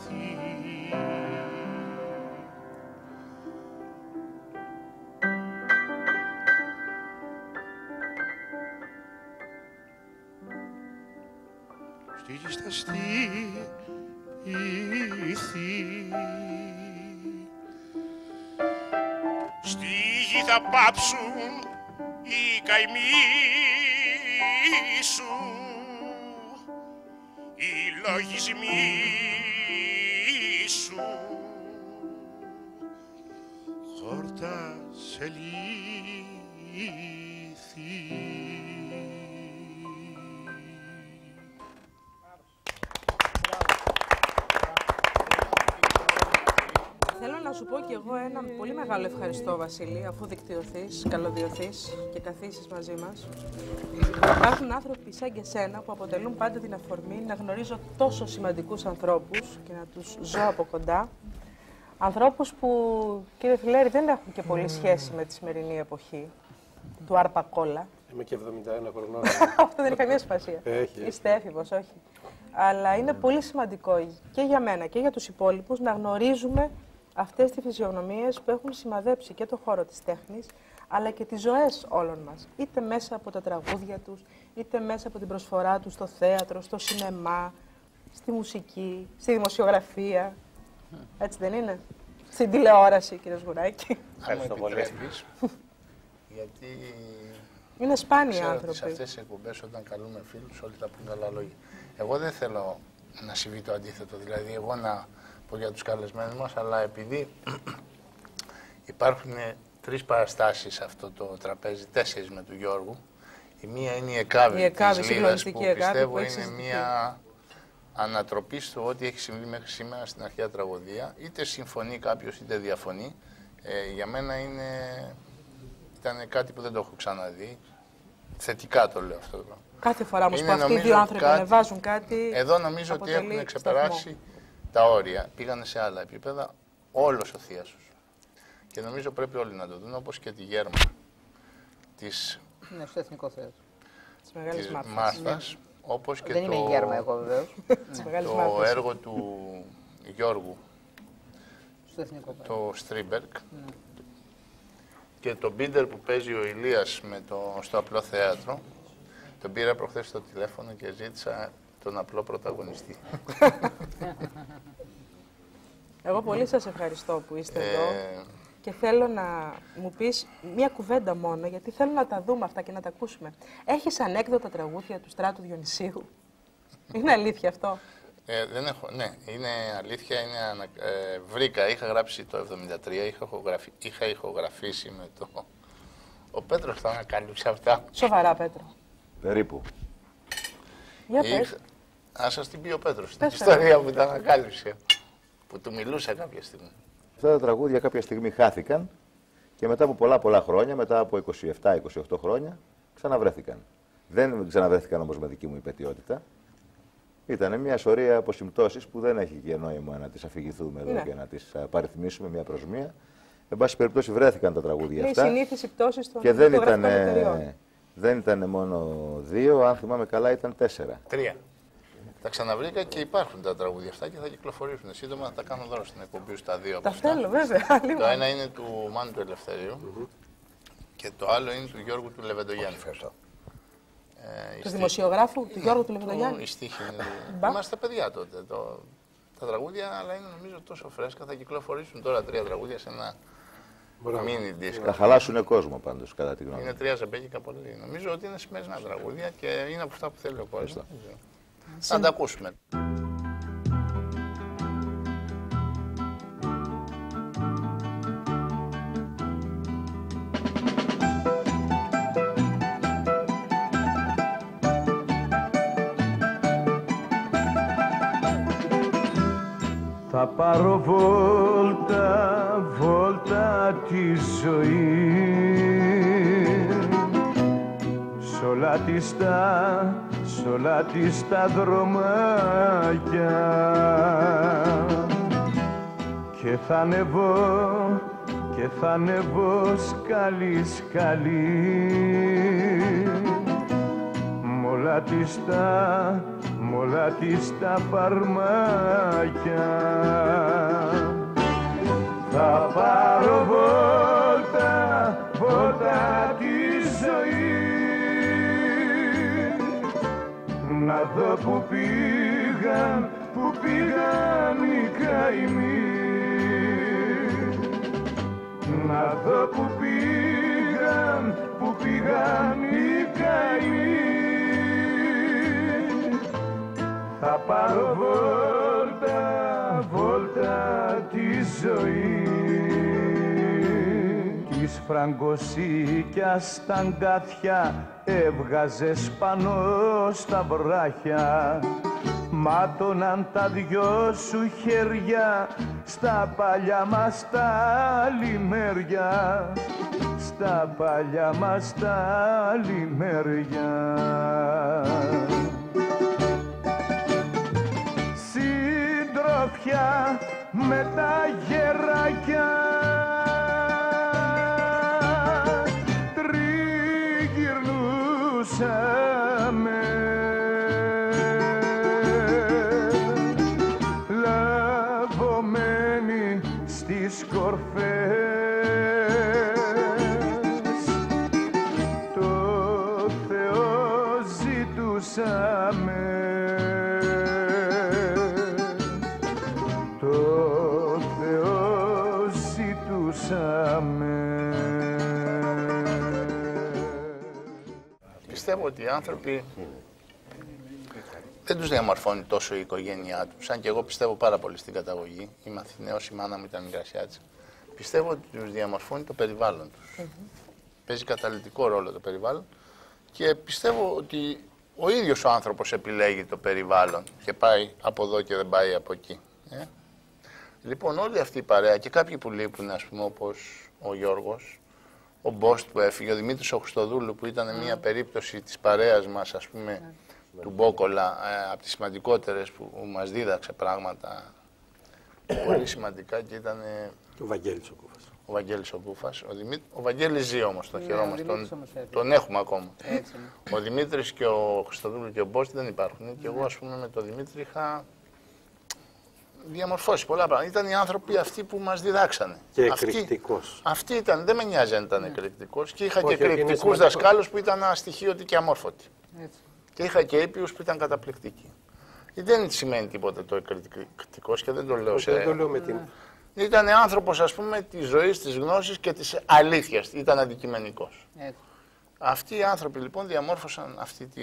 Στη γη στα στήθη, στη γη θα πάψουν οι καημοί σου, οι λογισμοί σου, χόρτα σε λύθη. Θέλω να σου πω κι εγώ ένα πολύ μεγάλο ευχαριστώ, Βασίλη, αφού δικτυωθείς, καλωδιωθείς και καθίσεις μαζί μας. Υπάρχουν άνθρωποι σαν και σένα που αποτελούν πάντα την αφορμή να γνωρίζω τόσο σημαντικούς ανθρώπους και να τους ζω από κοντά. Ανθρώπους που, κύριε Φιλέρη, δεν έχουν και πολύ σχέση με τη σημερινή εποχή του Αρπακόλα. Είμαι και 71 χρονών. Αυτό δεν έχει καμία σημασία. Έχει. Είστε έφηβος, όχι. Αλλά είναι πολύ σημαντικό και για μένα και για τους υπόλοιπους να γνωρίζουμε αυτές τις φυσιογνωμίες που έχουν σημαδέψει και το χώρο της τέχνης, αλλά και τις ζωές όλων μας. Είτε μέσα από τα τραγούδια τους, είτε μέσα από την προσφορά τους στο θέατρο, στο σινεμά, στη μουσική, στη δημοσιογραφία. Έτσι δεν είναι? Στην τηλεόραση, κύριε Σγουράκη. Ευχαριστώ πολύ. Γιατί είναι σπάνιοι ξέρω άνθρωποι. ότι σε αυτές τις εκπομπές, όταν καλούμε φίλους, όλοι θα πούν καλά λόγια. Εγώ δεν θέλω να συμβεί το αντίθετο, δηλαδή εγώ να πω για τους καλεσμένους μας, αλλά επειδή υπάρχουν 3 παραστάσεις σε αυτό το τραπέζι, 4 με του Γιώργου. Η μία είναι η Εκάβη της Λίδας, που πιστεύω είναι μια ανατροπή στο ό,τι έχει συμβεί μέχρι σήμερα στην αρχαία τραγωδία. Είτε συμφωνεί κάποιος είτε διαφωνεί. Για μένα ήταν κάτι που δεν το έχω ξαναδεί. Θετικά το λέω αυτό. Κάθε φορά όμως που αυτοί οι δύο άνθρωποι ανεβάζουν κάτι. Εδώ νομίζω ότι έχουν ξεπεράσει τα όρια. Πήγανε σε άλλα επίπεδα. Όλος ο Θίασος. Και νομίζω πρέπει όλοι να το δουν, όπως και τη Γέρμα της, ναι, στο Εθνικό Θέατρο. Της Μάρθας, ναι. Όπως και δεν είμαι η Γέρμα εγώ βεβαίως. Το έργο του Γιώργου, στο Εθνικό το Στρίμπεργκ, ναι. Και το Μπίντερ που παίζει ο Ηλίας στο Απλό Θέατρο. Τον πήρα προχθές στο τηλέφωνο και ζήτησα τον απλό πρωταγωνιστή. Εγώ πολύ σας ευχαριστώ που είστε εδώ και θέλω να μου πεις μία κουβέντα μόνο, γιατί θέλω να τα δούμε αυτά και να τα ακούσουμε. Έχεις ανέκδοτα τραγούδια του Στράτου Διονυσίου? Είναι αλήθεια αυτό? Δεν έχω, ναι, είναι αλήθεια, βρήκα, είχα γράψει το 1973, είχα ηχογραφήσει με το... Ο Πέτρος θα ανακάλυψε αυτά. Σοβαρά, Πέτρο? Περίπου. Για πες. Ας σας την πει ο Πέτρος, την ιστορία που τα ανακάλυψε, που του μιλούσα κάποια στιγμή. Αυτά τα τραγούδια κάποια στιγμή χάθηκαν και μετά από πολλά χρόνια, μετά από 27-28 χρόνια, ξαναβρέθηκαν. Δεν ξαναβρέθηκαν όμως με δική μου υπαιτιότητα. Ήταν μια σωρία από συμπτώσεις που δεν έχει και νόημα να τις αφηγηθούμε εδώ και να τις παριθμίσουμε μία προς μία. Εν πάση περιπτώσει βρέθηκαν τα τραγούδια αυτά. Είναι η συνήθιση πτώσης των και δεν ήταν μόνο 2, αν θυμάμαι καλά ήταν 4. 3. Τα ξαναβρήκα και υπάρχουν τα τραγούδια αυτά και θα κυκλοφορήσουν. Σύντομα θα τα κάνω δώρο στην εκπομπή στα 2 από αυτά. Τα θέλω βέβαια. Το ένα είναι του Μάνου του Ελευθερίου και το άλλο είναι του Γιώργου του Λεβεντογιάννη. Του δημοσιογράφου, του Γιώργου του Λεβεντογιάννη. Η στίχη είναι. Είμαστε παιδιά τότε. Τα τραγούδια, αλλά είναι νομίζω τόσο φρέσκα. Θα κυκλοφορήσουν τώρα 3 τραγούδια σε ένα μίνι δίσκο. Θα χαλάσουν κόσμο πάντως, κατά τη γνώμη μου. Είναι 3 ζεμπέκικα πολύ. Νομίζω ότι είναι σημερινά τραγούδια και είναι από αυτά που θέλει ο κόσμος. Θα τα ακούσουμε. Θα πάρω βόλτα, βόλτα τη ζωή, σ' όλα της τα δρομάκια, και θα ανεβώ σκάλι σκάλι, μ' όλα της τα φαρμάκια. Θα πάρω βόλτα, βόλτα τη ζωή, να δω που πήγαν οι καημοί, να δω που πήγαν οι καημοί. Θα πάρω βόλτα, βόλτα τη ζωή, της φραγκοσίκιας τα αγκάθια έβγαζες πάνω στα βράχια, μάτωναν τα δυο σου χέρια στα παλιά μας τα λιμέρια, στα παλιά μας τα λιμέρια. Συντροφιά με τα γεράκια, τριγυρνούσαμε, λαβωμένοι στις κορφές, το Θεό ζητούσαμε, το Θεό ζητούσαμε. Πιστεύω ότι οι άνθρωποι δεν τους διαμορφώνει τόσο η οικογένειά τους, αν και εγώ πιστεύω πάρα πολύ στην καταγωγή. Είμαι Αθηναίος, η μάνα μου ήταν Μικρασιάτης. Πιστεύω ότι τους διαμορφώνει το περιβάλλον τους. Παίζει καταλυτικό ρόλο το περιβάλλον και πιστεύω ότι ο ίδιος ο άνθρωπος επιλέγει το περιβάλλον και πάει από εδώ και δεν πάει από εκεί. Λοιπόν, όλη αυτή η παρέα και κάποιοι που λείπουν, ας πούμε, όπως ο Γιώργος, ο Μπόστ που έφυγε, ο Δημήτρης ο Χριστοδούλου που ήταν μια περίπτωση της παρέας μας, ας πούμε, του Μπόκολα, από τις σημαντικότερες που μας δίδαξε πράγματα πολύ σημαντικά και ήταν... Ο Βαγγέλης ο Κούφας. Ο Βαγγέλης ο Κούφας. Ο Βαγγέλης ζει όμως, τον χαιρόμαστε. Τον έχουμε ακόμα. Ο Δημήτρης και ο Χριστοδούλου και ο Μπόστ δεν υπάρχουν. Και εγώ, ας πούμε, με τον Δημήτρη είχα διαμορφώσει πολλά πράγματα. Ήταν οι άνθρωποι αυτοί που μας διδάξανε. Και εκρηκτικός. Αυτοί ήταν, δεν με νοιάζει αν ήταν εκρηκτικός. Και είχα και εκρηκτικούς δασκάλους που ήταν αστοιχείωτοι και αμόρφωτοι. Και είχα και ήπιους που ήταν καταπληκτικοί. Δεν σημαίνει τίποτα το εκρηκτικός και δεν το λέω σε... Δεν το λέω με την... Ήταν άνθρωπος, ας πούμε, της ζωής, της γνώσης και της αλήθειας. Ήταν αντικειμενικός. Αυτοί οι άνθρωποι λοιπόν διαμόρφωσαν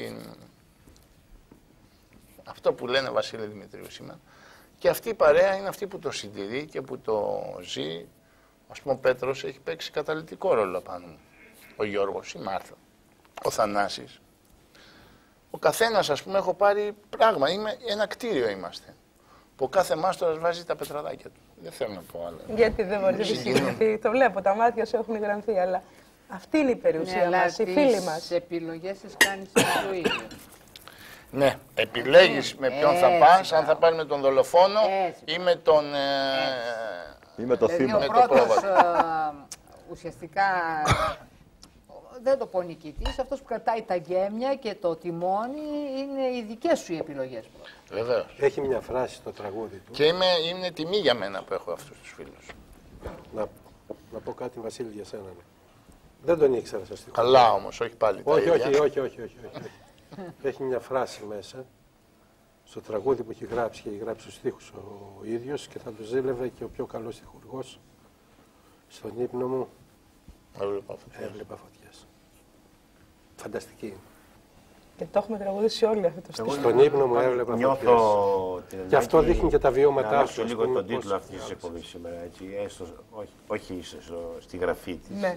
αυτό που λένε Βασίλη Δημητρίου σήμερα. Και αυτή η παρέα είναι αυτή που το συντηρεί και που το ζει. Ας πούμε, ο Πέτρος έχει παίξει καταλυτικό ρόλο πάνω μου. Ο Γιώργος, η Μάρθα, ο Θανάσης. Ο καθένας, ας πούμε, έχω πάρει πράγμα. Ένα κτίριο είμαστε. Που ο κάθε μάστορας βάζει τα πετραδάκια του. Δεν θέλω να πω άλλα. Γιατί δεν μπορεί να συγκινηθεί. Το βλέπω, τα μάτια σου έχουν γραμθεί, αλλά αυτή είναι η περιουσία μας, οι φίλοι μας. Τις επιλογές τις κάνεις στη ζωή. Ναι, επιλέγεις με ποιον θα πας, αν θα πας με τον δολοφόνο ή με τον... ή με το θύμα. Ο πρώτος ουσιαστικά, δεν το πω νικητής, αυτός που κρατάει τα γέμια και το τιμόνι είναι οι δικές σου οι επιλογές. Βεβαίως. Έχει μια φράση στο τραγούδι του. Και είναι τιμή για μένα που έχω αυτούς τους φίλους. Να πω κάτι, Βασίλη, για σένα. Δεν τον ήξερα σας. Καλά όμως, όχι πάλι τα ίδια. Όχι. Έχει μια φράση μέσα στο τραγούδι που έχει γράψει και έχει γράψει τους στίχους ο ίδιος και θα το ζήλευε και ο πιο καλός στιχουργός. Στον ύπνο μου έβλεπα φωτιές. Φανταστική είναι. Και το έχουμε τραγουδήσει όλοι αυτό το στίχο. Στον ύπνο μου έβλεπα φωτιές. Και αυτό δείχνει και τα βιώματά σου. Να λίγο τον τίτλο αυτής της εκπομπής σήμερα, έτσι, έστω, όχι στη γραφή της. Ναι.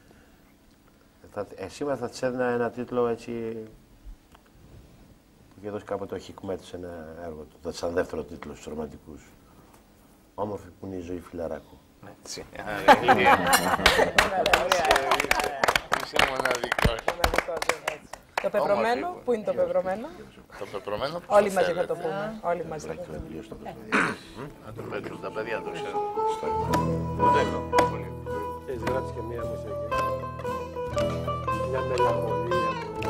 Σήμερα θα της έδινα ένα τίτλο έτσι, που είχε δώσει κάποτε ο Χικμέτ σε ένα έργο του, σαν δεύτερο τίτλο στους ρομαντικούς. Όμορφη που είναι η ζωή φιλαράκου. Έτσι. Είσαι μοναδικός. Το πεπρωμένο, πού είναι το πεπρωμένο? Το πεπρωμένο. Όλοι μαζί θα το πούμε. Όλοι μαζί θα το πούμε. Να το παίξουν τα παιδιά, το ξέρουν. Έχεις γράψει και μία μουσική. Μια μελαγχολία.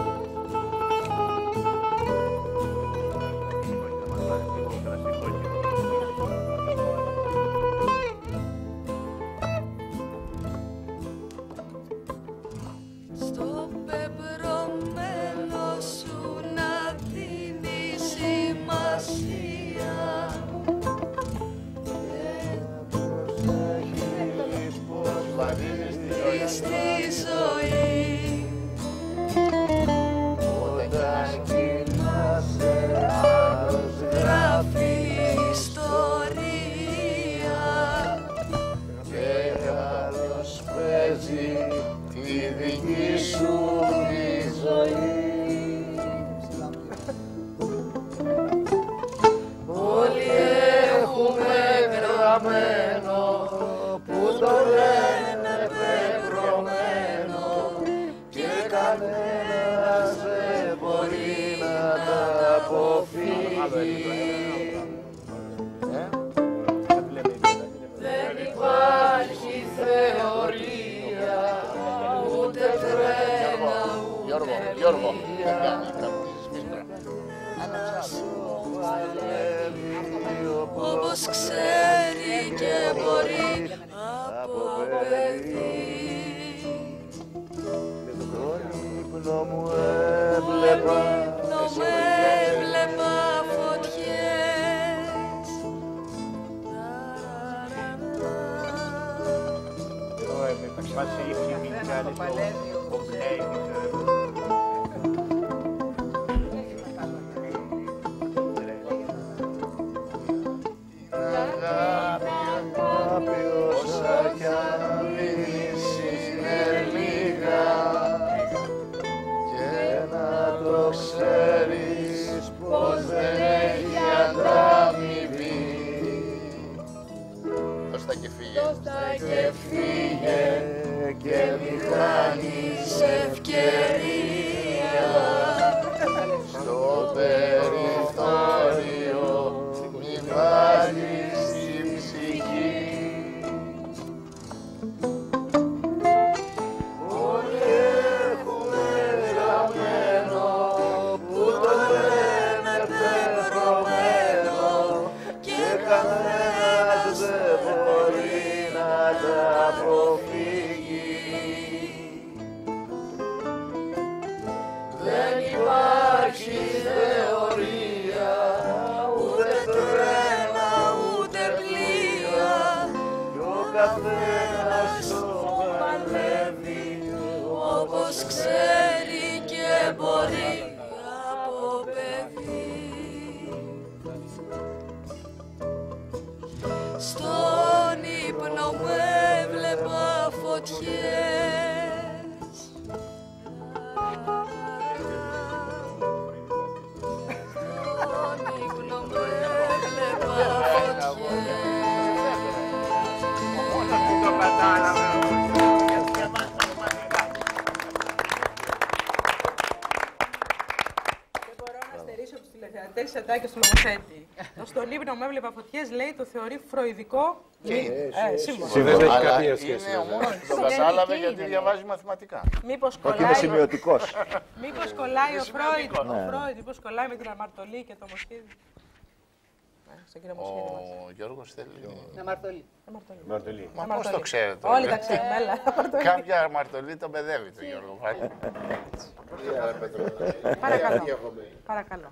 Στο πεπρωμένο σου να δίνει σημασία στη ζωή. Όταν κοιμάσαι άλλος γράφει ιστορία Και άλλος παίζει τη δική σου τη ζωή. Όλοι έχουμε γραμμένο που το λένε πεπρωμένο και κανένας δεν μπορεί να τα αποφύγει. Δεν υπάρχει θεωρία, ούτε τρένα, ούτε Γιώργο, όπως ξέρει και μπορεί από παιδί. Στον ύπνο μου έβλεπα φωτιές. αγάπη όσα κι αν λύσεις είναι λίγα και να το ξέρεις πως δεν έχει ανταμοιβή. Δώστα και φύγε. Δώστα και φύγε και μη χάνεις ευκαιρία στο περιθώριο μη βάλεις την ψυχή. Όλοι έχουμε γραμμένο που το λένε πεπρωμένο και κανένας δεν μπορεί να τα αποφύγει. Δεν υπάρχει θεωρία, ούτε τρένα, ούτε πλοία κι ο καθένας το παλεύει όπως ξέρει και μπορεί από παιδί. Στον ύπνο μου έβλεπα φωτιές. Στον ύπνο μου έβλεπα Δεν μπορώ να στερήσω από τους τηλεθεατές της ατάκες του λογοθέτη. Στον ύπνο μου έβλεπα φωτιές, λέει, το θεωρεί φροηδικό. Σύμβολο. Δεν έχει καμία Είναι σχέση. ο μόνος που το κατάλαβε γιατί διαβάζει μαθηματικά. Μήπως Όχι, είναι κολλάει, σημειωτικός. μήπως κολλάει ο Φρόιντ, Ναι. μήπως κολλάει με την αμαρτωλή και το μοσχίδι. Στον κύριο μοσχίδι μας. Ο Γιώργος θέλει. Αμαρτωλή. Μαρτωλή. Μα πώς το ξέρετε. Όλοι τα ξέρουμε, έλα. Κάποια αμαρτωλή τον παιδεύει τον Γιώργο. Παρακαλώ. Παρακαλώ.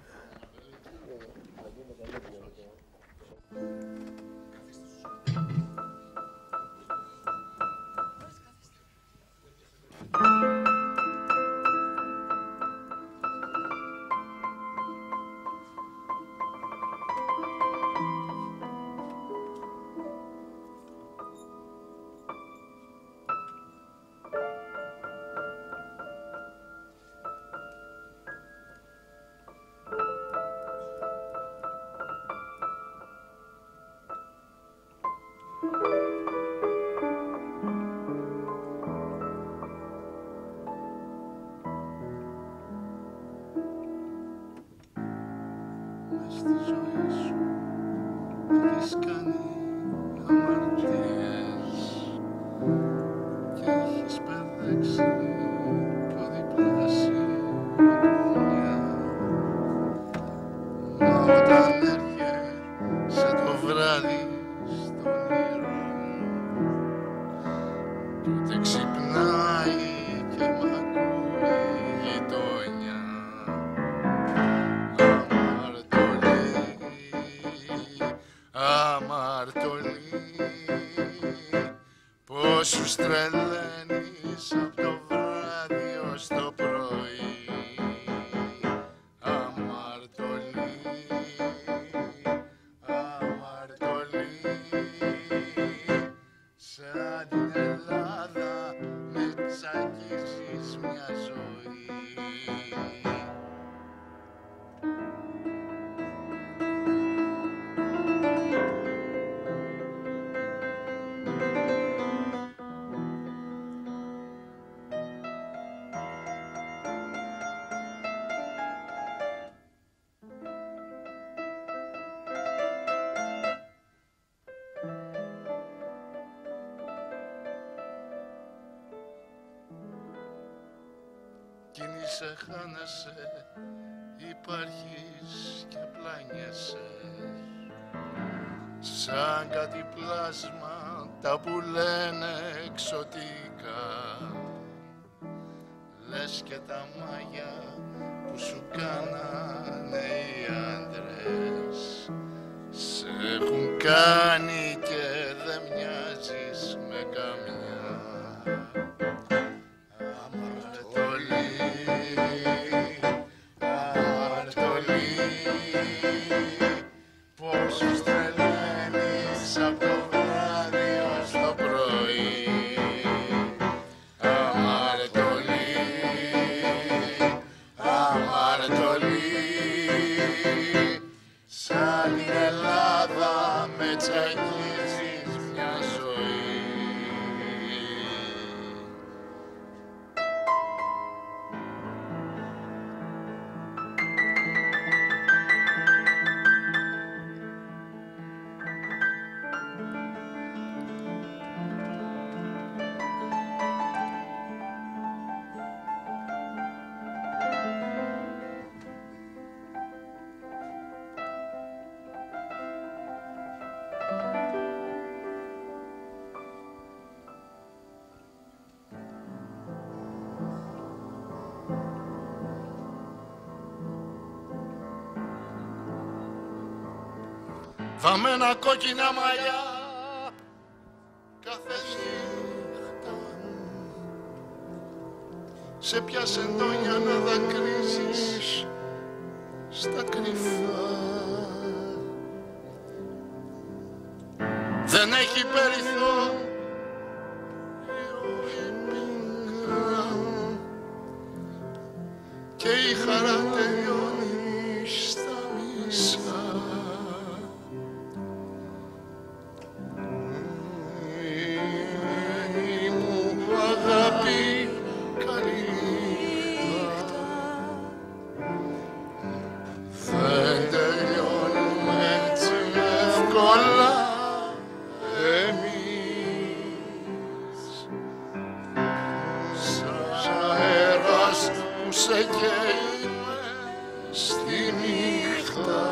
Μες στη ζωή σου έχεις κάνει αμαρτίες και έχεις παιδέξει πιο διπλάσια δουλειά. Μα όταν έρχεσαι το βράδυ στον ήρω κι ούτε ξυπνάει και μ' ακούει η γειτόνια. Αμαρτωλή, πόσους τρελαίνεις απ' το βράδυ ως το πρωί. Αμαρτωλή, αμαρτωλή, σαν την Ελλάδα με τσακίζεις μια ζωή. Κινείσαι, χάνεσαι, υπάρχεις και πλάνιεσαι σαν κάτι πλάσματα που λένε εξωτικά. Λες και τα μάγια που σου κάνανε οι άντρες σε έχουν κάνει και δεν μοιάζεις με καμιά. Πόσους τρελαίνεις απ' το βράδυ ως το πρωί. Αμαρτωλή, αμαρτωλή, σαν την Ελλάδα με τσακίζεις μια ζωή. Βαμμένα κόκκινα μαλλιά κάθε νύχτα σε πιάσε εντόνια να δακρύζεις στα κρυφά. Δεν έχει περιθώριο η πίκρα και η χαρά τελειώνει στα μισά. Αγάπη, καλή νύχτα. Δεν τελειώνουμε έτσι εύκολα εμείς. Σαν αέρας που σε καίει στη νύχτα.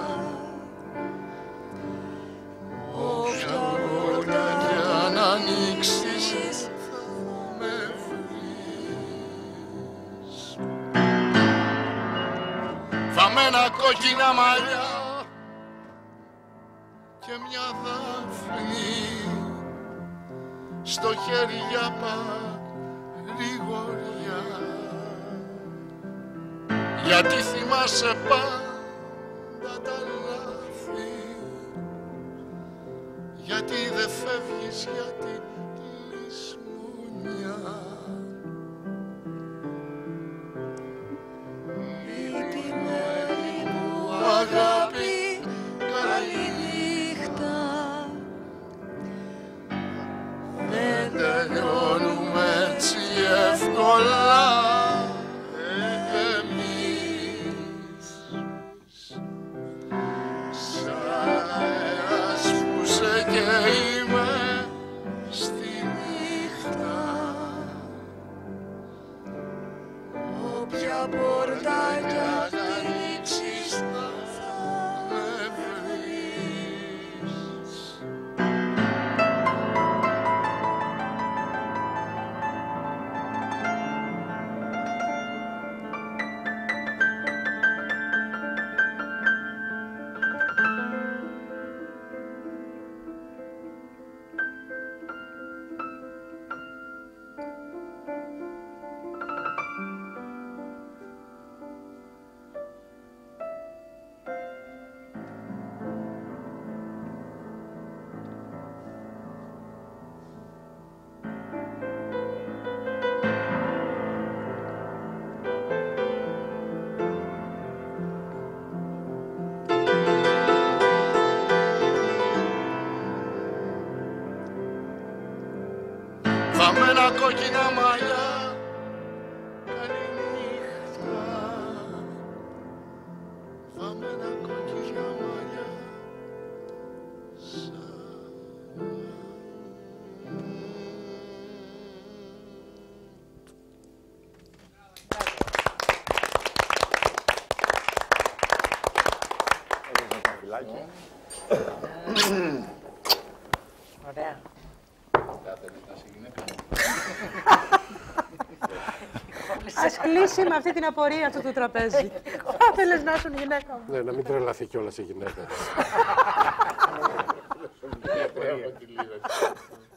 Όποια πόρτα κι αν ανοίξεις βαμμένα κόκκινα μαλλιά και μια δάφνη στο χέρι για παρηγοριά. Γιατί θυμάσαι πάντα τα λάθη, γιατί δεν φεύγεις για την λησμονιά. Αγάπη, καλή νύχτα. Βαμμένα κόκκινα μαλλιά. Καληνύχτα. Βαμμένα κόκκινα μαλλιά. Ωραία. Ας κλείσει με αυτή την απορία αυτού του τραπέζι. Θα ήθελες να ήσουν γυναίκα μου. Ναι, να μην τρελαθεί κιόλας η γυναίκα.